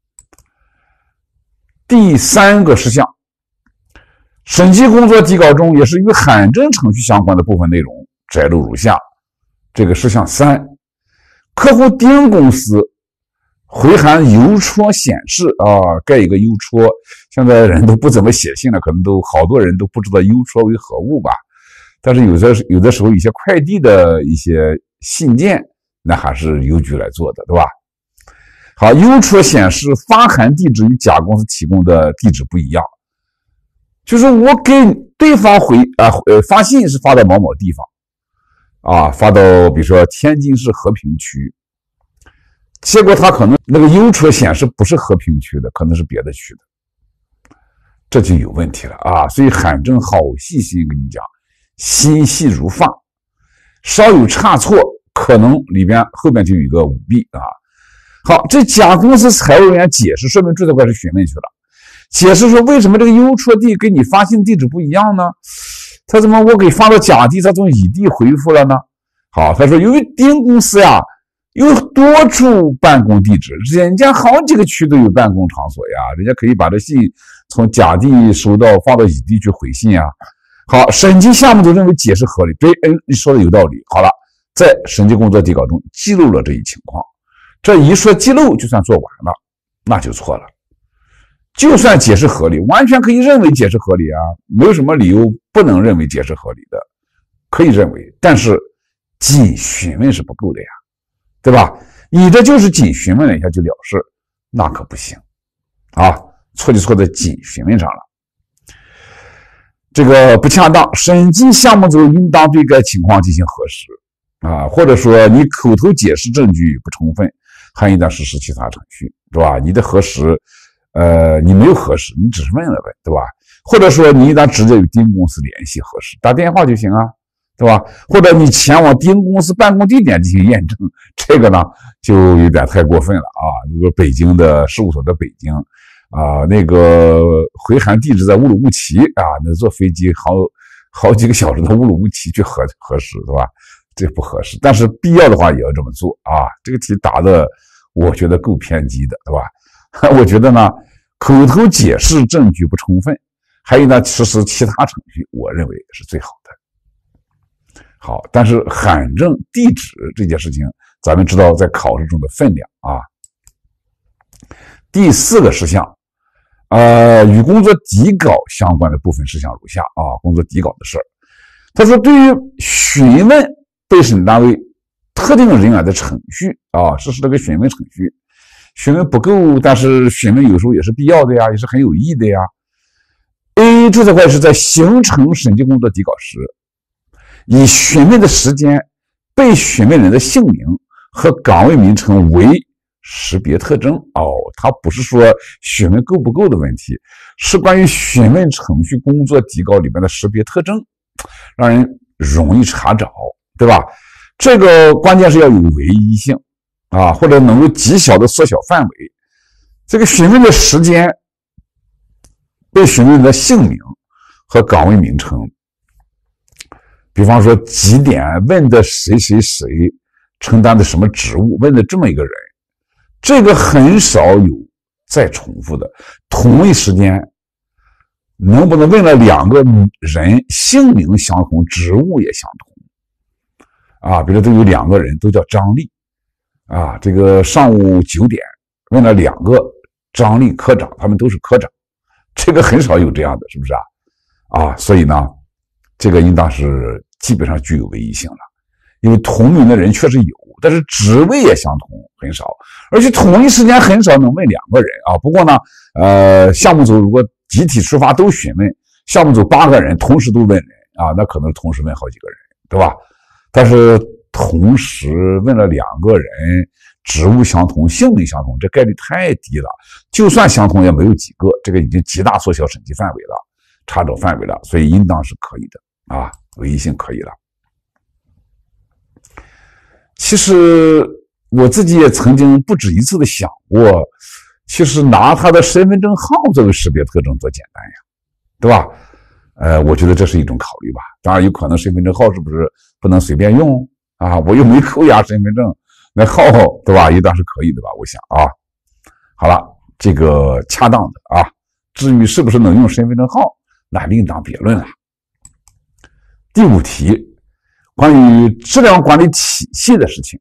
第3个事项，审计工作底稿中也是与函证程序相关的部分内容摘录如下。这个事项3，客户丁公司回函邮戳显示啊，盖一个邮戳。现在人都不怎么写信了，可能好多人都不知道邮戳为何物吧。但是有的时候一些快递的一些信件，那还是邮局来做的，对吧？好，邮戳显示发函地址与甲公司提供的地址不一样，就是我给对方发信是发到某某地方啊，发到比如说天津市和平区。结果他可能那个邮戳显示不是和平区的，可能是别的区的，这就有问题了啊！所以函证好细心，跟你讲，心细如发，稍有差错，可能后边就有一个舞弊啊。好，这甲公司财务人员解释，说明注册会计师询问去了，解释说为什么这个邮戳地跟你发信地址不一样呢？他怎么我给发到甲地，他从乙地回复了呢？好，他说由于丁公司呀有多处办公地址，人家好几个区都有办公场所呀，人家可以把这信从甲地收到发到乙地去回信呀。好，审计项目组认为解释合理，对，你说的有道理。好了，在审计工作底稿中记录了这一情况，这一说记录就算做完了，那就错了。就算解释合理，完全可以认为解释合理啊，没有什么理由不能认为解释合理的，可以认为，但是仅询问是不够的呀。对吧？你这就是仅询问了一下就了事，那可不行啊！错就错在仅询问上了，这个不恰当。审计项目组应当对该情况进行核实啊，或者说你口头解释证据不充分，还应当实施其他程序，是吧？你的核实，你没有核实，你只是问了问，对吧？或者说你应当直接与丁公司联系核实，打电话就行啊。对吧？或者你前往丁公司办公地点进行验证，这个呢就有点太过分了啊！如果北京的事务所在北京啊，那个回函地址在乌鲁木齐啊，那坐飞机好几个小时到乌鲁木齐去核实，对吧？这不合适，但是必要的话也要这么做啊！这个题答的我觉得够偏激的，对吧？我觉得呢，口头解释证据不充分，还有呢实施其他程序，我认为是最好的。好，但是函证地址这件事情，咱们知道在考试中的分量啊。第4个事项，与工作底稿相关的部分事项如下啊，工作底稿的事儿。他说，对于询问备审单位特定人员的程序啊，实施这个询问程序，询问不够，但是询问有时候也是必要的呀，也是很有意义的呀。A 注册会计师在形成审计工作底稿时，以询问的时间、被询问人的姓名和岗位名称为识别特征。哦，它不是说询问够不够的问题，是关于询问程序工作底稿里面的识别特征，让人容易查找，对吧？这个关键是要有唯一性啊，或者能够极小的缩小范围。这个询问的时间、被询问的姓名和岗位名称。比方说几点问的谁承担的什么职务，问的这么一个人，这个很少有再重复的。同一时间能不能问了2个人，姓名相同，职务也相同啊？比如说都有2个人都叫张丽啊，这个上午9点问了2个张力科长，他们都是科长，这个很少有这样的，是不是啊？所以呢，这个应当是基本上具有唯一性了，因为同名的人确实有，但是职位也相同，很少，而且同一时间很少能问2个人啊。不过呢，项目组如果集体出发都询问，项目组8个人同时都问人啊，那可能同时问好几个人，对吧？但是同时问了2个人，职务相同，姓名相同，这概率太低了。就算相同，也没有几个，这个已经极大缩小审计范围了，查找范围了，所以应当是可以的啊，唯一性可以了。其实我自己也曾经不止一次的想过，其实拿他的身份证号作为识别特征多简单呀，对吧？我觉得这是一种考虑吧。当然有可能身份证号是不是不能随便用啊？我又没扣押身份证，那号对吧？应当是可以的吧？我想啊，好了，这个恰当的啊。至于是不是能用身份证号，那另当别论了。第5题，关于质量管理体系的事情。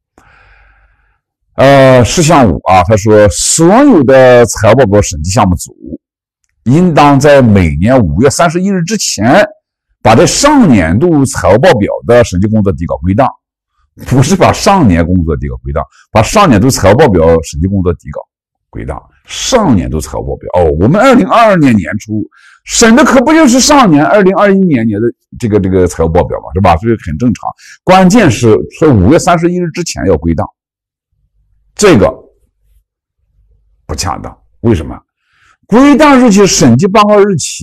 事项5啊，他说所有的财务报表审计项目组应当在每年5月31日之前把这上年度财务报表的审计工作底稿归档，不是把上年工作底稿归档，把上年度财务报表审计工作底稿归档。上年度财务报表我们2022年年初审的可不就是上年2021年的这个财务报表嘛，是吧？所以很正常。关键是说5月31日之前要归档，这个不恰当。为什么？归档日期审计报告日起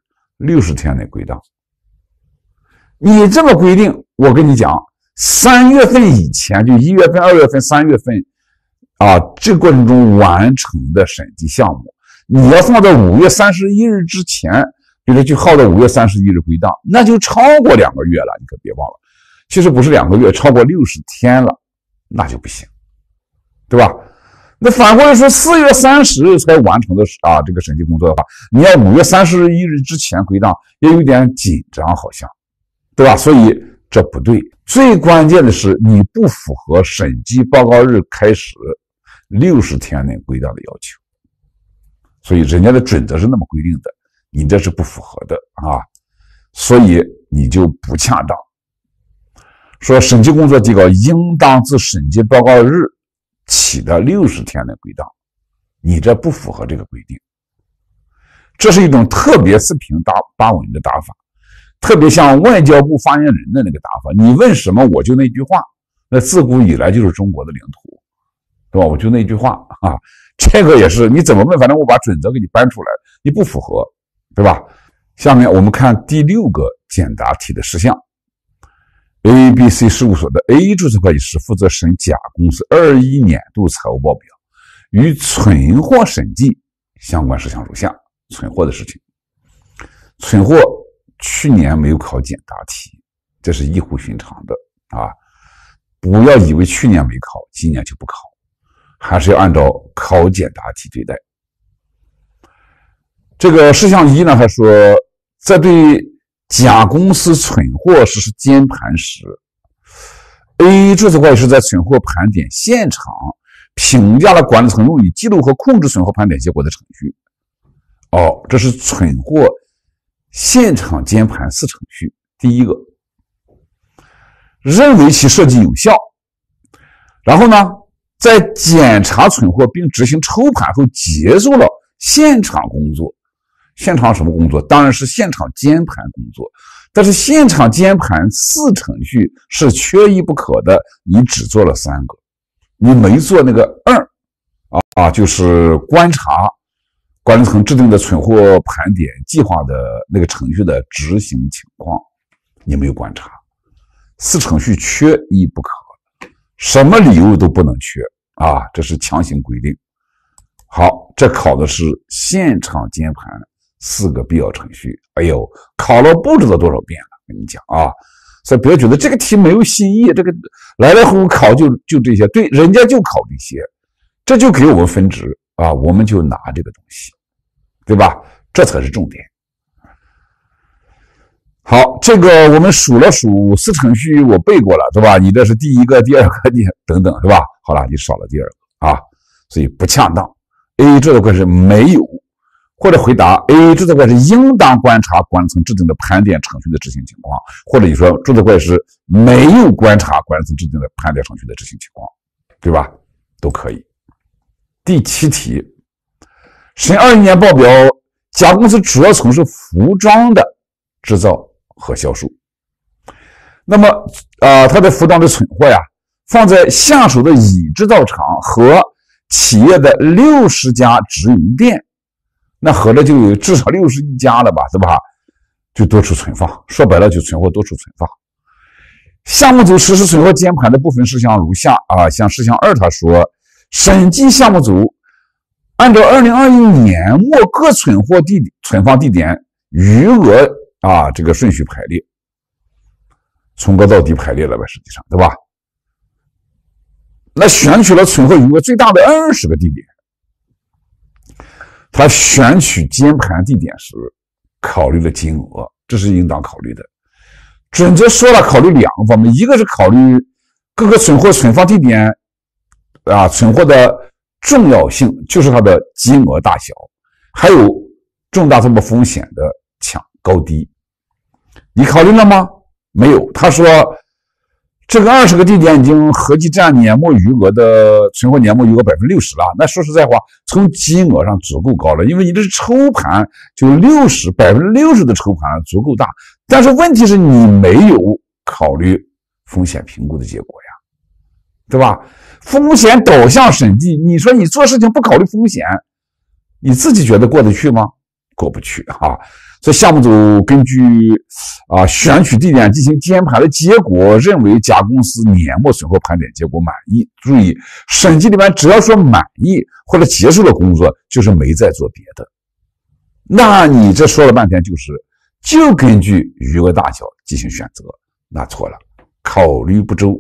60天内归档。你这么规定，我跟你讲，3月份以前，就1月份、2月份、3月份啊，这个过程中完成的审计项目，你要放在5月31日之前，比如说就耗到5月31日归档，那就超过2个月了，你可别忘了。其实不是2个月，超过60天了，那就不行，对吧？那反过来说，4月30日才完成的这个审计工作的话，你要5月31日之前归档，也有点紧张，好像，对吧？所以这不对。最关键的是，你不符合审计报告日开始60天内归档的要求，所以人家的准则是那么规定的，你这是不符合的啊，所以你就不恰当。说审计工作底稿应当自审计报告日起的60天内归档，你这不符合这个规定。这是一种特别四平八稳的打法，特别像外交部发言人的那个打法，你问什么我就那句话，那自古以来就是中国的领土，对吧？我就那句话啊，这个也是你怎么问，反正我把准则给你搬出来，你不符合，对吧？下面我们看第6个简答题的事项。ABC 事务所的 A 注册会计师负责审甲公司21年度财务报表，与存货审计相关事项如下。存货的事情，存货去年没有考简答题，这是异乎寻常的啊！不要以为去年没考，今年就不考，还是要按照考简答题对待。这个事项1呢，他说在对甲公司存货实施监盘时 ，A 注册会计师在存货盘点现场评价了管理层用于记录和控制存货盘点结果的程序。这是存货现场监盘4程序。第1个，认为其设计有效，然后呢，在检查存货并执行抽盘后结束了现场工作。现场什么工作？当然是现场监盘工作。但是现场监盘4程序是缺一不可的，你只做了3个，你没做那个2就是观察管理层制定的存货盘点计划的那个程序的执行情况，你没有观察。4程序缺一不可，什么理由都不能缺这是强行规定。好，这考的是现场监盘4个必要程序。考了不知道多少遍了，跟你讲所以不要觉得这个题没有新意，这个来来回回考就这些，对，人家就考这些，这就给我们分值我们就拿这个东西，对吧？这才是重点。好，这个我们数了数4程序，我背过了，对吧？你这是第1个、第2个、等等，对吧？好了，你少了第2个所以不恰当。 A 这道关是没有，或者回答 A 这道关是应当观察管理层制定的盘点程序的执行情况，或者你说这道关是没有观察管理层制定的盘点程序的执行情况，对吧？都可以。第7题，审21年报表，甲公司主要从事服装的制造和销售。那么它的服装的存货呀，放在下属的乙制造厂和企业的60家直营店，那合着就有至少61家了吧，对吧？就多处存放，说白了就存货多处存放。项目组实施存货监盘的部分事项如下像事项2他说，审计项目组按照2021年末各存放地点余额这个顺序排列，从高到低排列了吧，实际上对吧？那选取了存货余额最大的20个地点，他选取监盘地点时考虑了金额，这是应当考虑的。准则说了考虑2个方面，一个是考虑各个存货存放地点存货的重要性，就是它的金额大小，还有重大风险的高低。你考虑了吗？没有。他说这个20个地点已经合计占年末余额的存货年末余额 60% 了，那说实在话，从金额上足够高了，因为你这是抽盘，就60% 的抽盘足够大。但是问题是你没有考虑风险评估的结果呀，对吧？风险导向审计，你说你做事情不考虑风险，你自己觉得过得去吗？过不去所以项目组根据选取地点进行监盘的结果，认为甲公司年末存货盘点结果满意。注意，审计里面只要说满意或者结束了工作，就是没再做别的。那你这说了半天就根据余额大小进行选择，那错了，考虑不周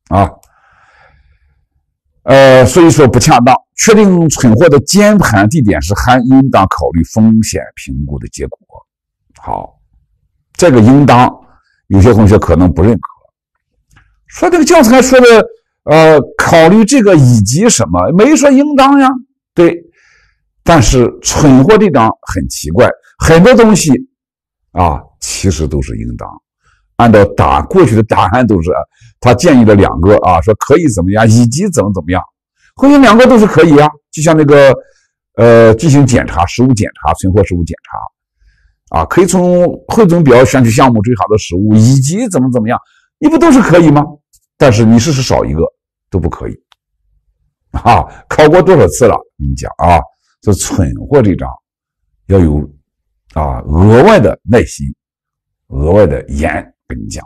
所以说不恰当。确定存货的监盘地点时，还应当考虑风险评估的结果。好，这个应当有些同学可能不认可，说这个教材说的考虑这个以及什么，没说应当呀。对，但是存货这章很奇怪，很多东西其实都是应当。按照过去的答案都是他建议了2个说可以怎么样，以及怎么样，后面2个都是可以就像那个进行检查，实物检查，存货实物检查可以从汇总表选取项目追查的实物，以及怎么样，你不都是可以吗？但是你试试少一个都不可以考过多少次了？跟你讲这存货这章要有额外的耐心，额外的严。跟你讲，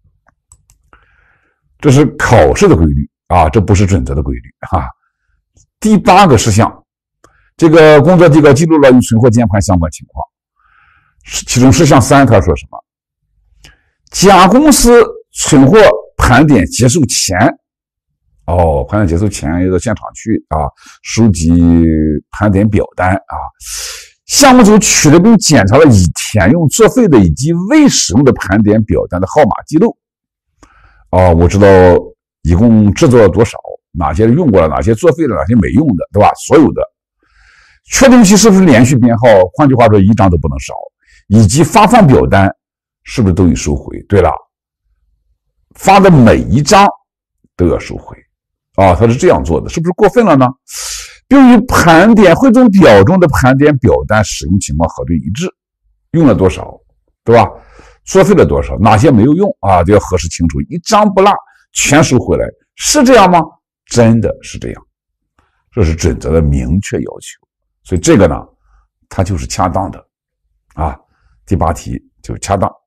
这是考试的规律这不是准则的规律第8个事项，这个工作递稿记录了与存货监盘相关情况。其中事项3他说什么？甲公司存货盘点结束前盘点结束前要到现场去收集盘点表单项目组取了并检查了已填用作废的以及未使用的盘点表单的号码记录我知道一共制作了多少，哪些用过了，哪些作废了，哪些没用的，对吧？所有的确定其是不是连续编号，换句话说1张都不能少，以及发放表单是不是都已收回。对了，发的每一张都要收回他是这样做的，是不是过分了呢？并与盘点汇总表中的盘点表单使用情况核对一致，用了多少，对吧？作废了多少，哪些没有用都要核实清楚，一张不落全收回来，是这样吗？真的是这样，这是准则的明确要求。所以这个呢，它就是恰当的第8题就是恰当。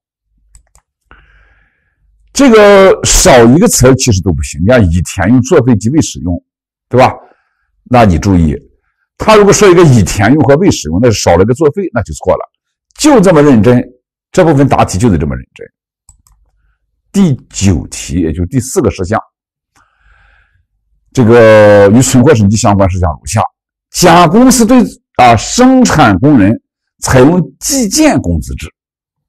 这个少一个词其实都不行，你看已填用作废及未使用，对吧？那你注意，他如果说一个已填用和未使用，那是少了一个作废，那就错了。就这么认真，这部分答题就得这么认真。第9题，也就是第4个事项，这个与存货审计相关事项如下：甲公司对生产工人采用计件工资制，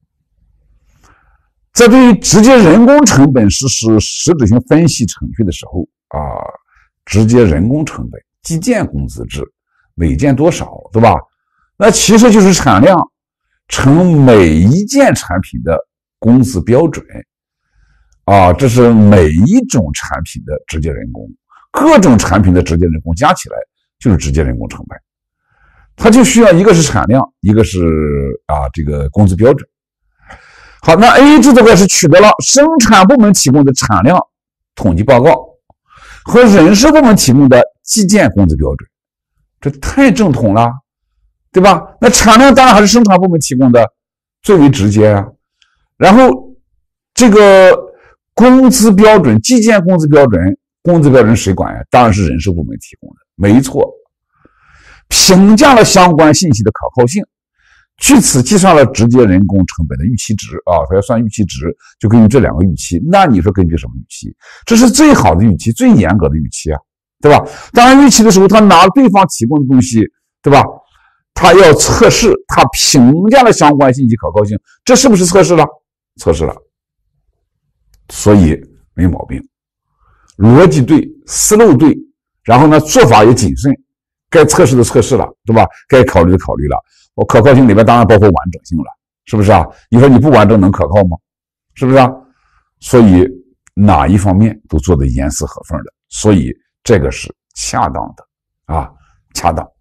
在对直接人工成本实施实质性分析程序的时候直接人工成本计件工资制每件多少，对吧？那其实就是产量乘每一件产品的工资标准啊，这是每一种产品的直接人工，各种产品的直接人工加起来就是直接人工成本。它就需要一个是产量，一个是这个工资标准。好，那 A 制作会是取得了生产部门提供的产量统计报告和人事部门提供的计件工资标准，这太正统了，对吧？那产量当然还是生产部门提供的最为直接啊。然后这个工资标准，计件工资标准谁管呀？当然是人事部门提供的，没错。评价了相关信息的可靠性，据此计算了直接人工成本的预期值啊，它要算预期值，就根据这两个预期。那你说根据什么预期？这是最好的预期，最严格的预期啊，对吧？当然，预期的时候，他拿对方提供的东西，对吧？他要测试，他评价了相关信息可靠性，这是不是测试了？测试了，所以没毛病，逻辑对，思路对，然后呢，做法也谨慎。该测试的测试了，对吧？该考虑的考虑了。我可靠性里面当然包括完整性了，是不是啊？你说你不完整能可靠吗？是不是啊？所以哪一方面都做得严丝合缝的，所以这个是恰当的啊，恰当。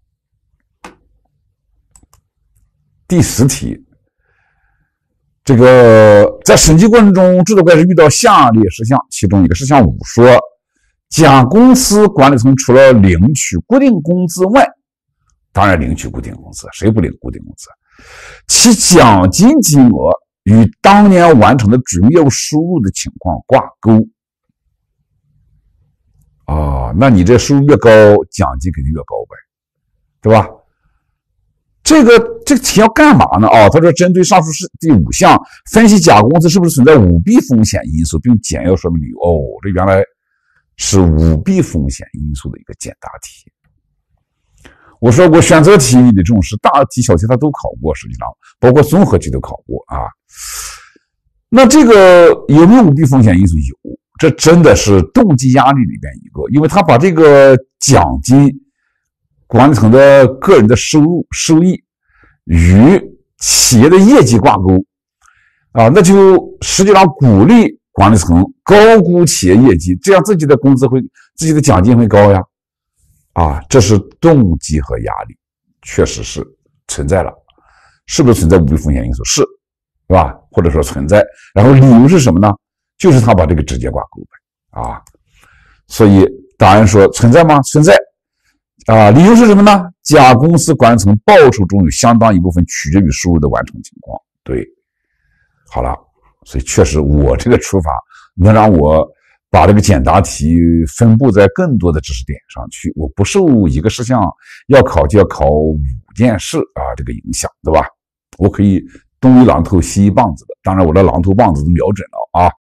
第10题，这个在审计过程中，制作会计师遇到下列事项，其中一个事项5说。甲公司管理层除了领取固定工资外，当然领取固定工资，谁不领固定工资？其奖金金额与当年完成的主营业务收入的情况挂钩。那你这收入越高，奖金肯定越高呗，对吧？这个题要干嘛呢？他说针对上述第5项，分析甲公司是不是存在舞弊风险因素，并简要说明理由。这原来是舞弊风险因素的一个简答题。我说过选择题你得重视，大题小题它都考过，实际上包括综合题都考过啊。那这个有没有舞弊风险因素？有，这真的是动机压力里边一个，因为他把这个奖金管理层的个人的收益与企业的业绩挂钩那就实际上鼓励管理层高估企业业绩，这样自己的奖金会高呀。这是动机和压力，确实是存在了。是不是存在舞弊风险因素？是吧？或者说存在。然后理由是什么呢？就是他把这个直接挂钩呗。所以答案说存在吗？存在。理由是什么呢？甲公司管理层报酬中有相当一部分取决于收入的完成情况。对，好了。所以确实我这个出法能让我把这个简答题分布在更多的知识点上去，我不受一个事项要考就要考5件事这个影响，对吧？我可以东一榔头西一棒子的，当然我的榔头棒子都瞄准了